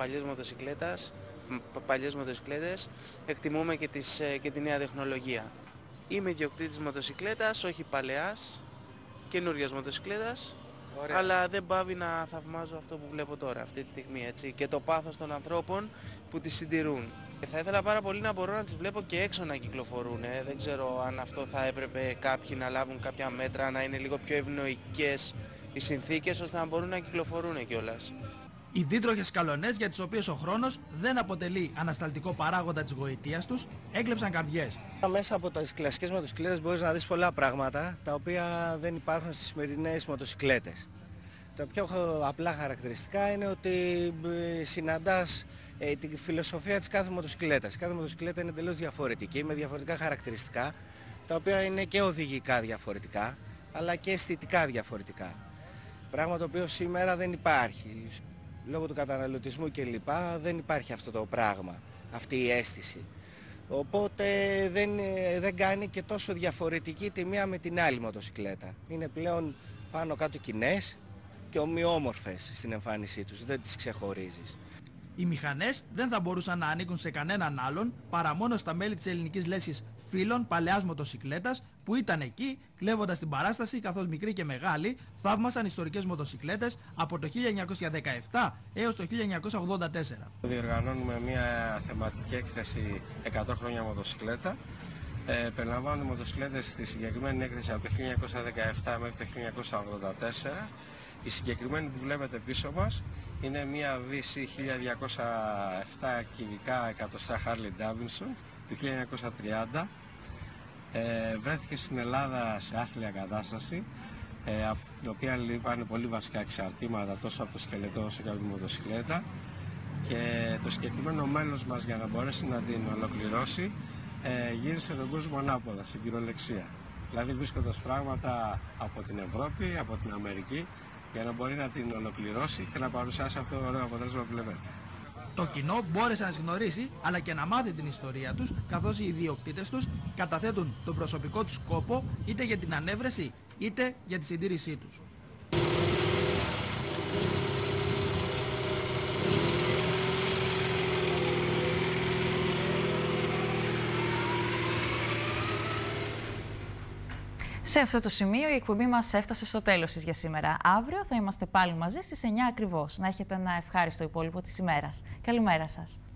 παλιές μοτοσικλέτες εκτιμούμε και τη νέα τεχνολογία. Είμαι ιδιοκτήτης μοτοσικλέτας, όχι παλαιάς, καινούριας μοτοσικλέτας, αλλά δεν πάβει να θαυμάζω αυτό που βλέπω τώρα, αυτή τη στιγμή, έτσι, και το πάθος των ανθρώπων που τις συντηρούν. Θα ήθελα πάρα πολύ να μπορώ να τις βλέπω και έξω να κυκλοφορούν. Δεν ξέρω αν αυτό θα έπρεπε κάποιοι να λάβουν κάποια μέτρα, να είναι λίγο πιο ευνοϊκές οι συνθήκες, ώστε να μπορούν να κυκλοφορούν κιόλας. Οι δίτροχες καλονές, για τις οποίες ο χρόνος δεν αποτελεί ανασταλτικό παράγοντα της γοητείας τους, έκλεψαν καρδιές. Μέσα από τις κλασικές μοτοσικλέτες μπορείς να δεις πολλά πράγματα τα οποία δεν υπάρχουν στις σημερινές μοτοσικλέτες. Τα πιο απλά χαρακτηριστικά είναι ότι συναντάς τη φιλοσοφία της κάθε μοτοσικλέτας. Κάθε μοτοσικλέτα είναι τελείως διαφορετική, με διαφορετικά χαρακτηριστικά, τα οποία είναι και οδηγικά διαφορετικά, αλλά και αισθητικά διαφορετικά. Πράγμα το οποίο σήμερα δεν υπάρχει. Λόγω του καταναλωτισμού κλπ. Δεν υπάρχει αυτό το πράγμα, αυτή η αίσθηση. Οπότε δεν κάνει και τόσο διαφορετική τη μία με την άλλη μοτοσικλέτα. Είναι πλέον πάνω κάτω κοινές και ομοιόμορφες στην εμφάνισή τους, δεν τις ξεχωρίζεις. Οι μηχανές δεν θα μπορούσαν να ανήκουν σε κανέναν άλλον παρά μόνο στα μέλη της ελληνικής λέσχης Φίλων παλαιάς μοτοσικλέτας που ήταν εκεί κλέβοντας την παράσταση, καθώς μικροί και μεγάλοι θαύμασαν ιστορικές μοτοσικλέτες από το 1917 έως το 1984. Διοργανώνουμε μια θεματική έκθεση 100 χρόνια μοτοσικλέτα. Περιλαμβάνουν μοτοσικλέτες στη συγκεκριμένη έκθεση από το 1917 μέχρι το 1984. Η συγκεκριμένη που βλέπετε πίσω μας είναι μια VC 1207 κυβικά εκατοστά Harley Davidson του 1930. Βρέθηκε στην Ελλάδα σε άθλια κατάσταση, από την οποία λείπανε πολύ βασικά εξαρτήματα τόσο από το σκελετό όσο και από τη μοτοσικλέτα, και το συγκεκριμένο μέλος μας, για να μπορέσει να την ολοκληρώσει, γύρισε τον κόσμο ανάποδα, στην κυριολεξία. Δηλαδή βρίσκοντας πράγματα από την Ευρώπη, από την Αμερική, για να μπορεί να την ολοκληρώσει και να παρουσιάσει αυτό το ωραίο αποτέλεσμα που βλέπετε. Το κοινό μπόρεσε να τις γνωρίσει αλλά και να μάθει την ιστορία τους, καθώς οι ιδιοκτήτες τους καταθέτουν τον προσωπικό τους κόπο είτε για την ανέβρεση είτε για τη συντήρησή τους. Σε αυτό το σημείο η εκπομπή μας έφτασε στο τέλος της για σήμερα. Αύριο θα είμαστε πάλι μαζί στις 9 ακριβώς. Να έχετε ένα ευχάριστο υπόλοιπο της ημέρας. Καλημέρα σας.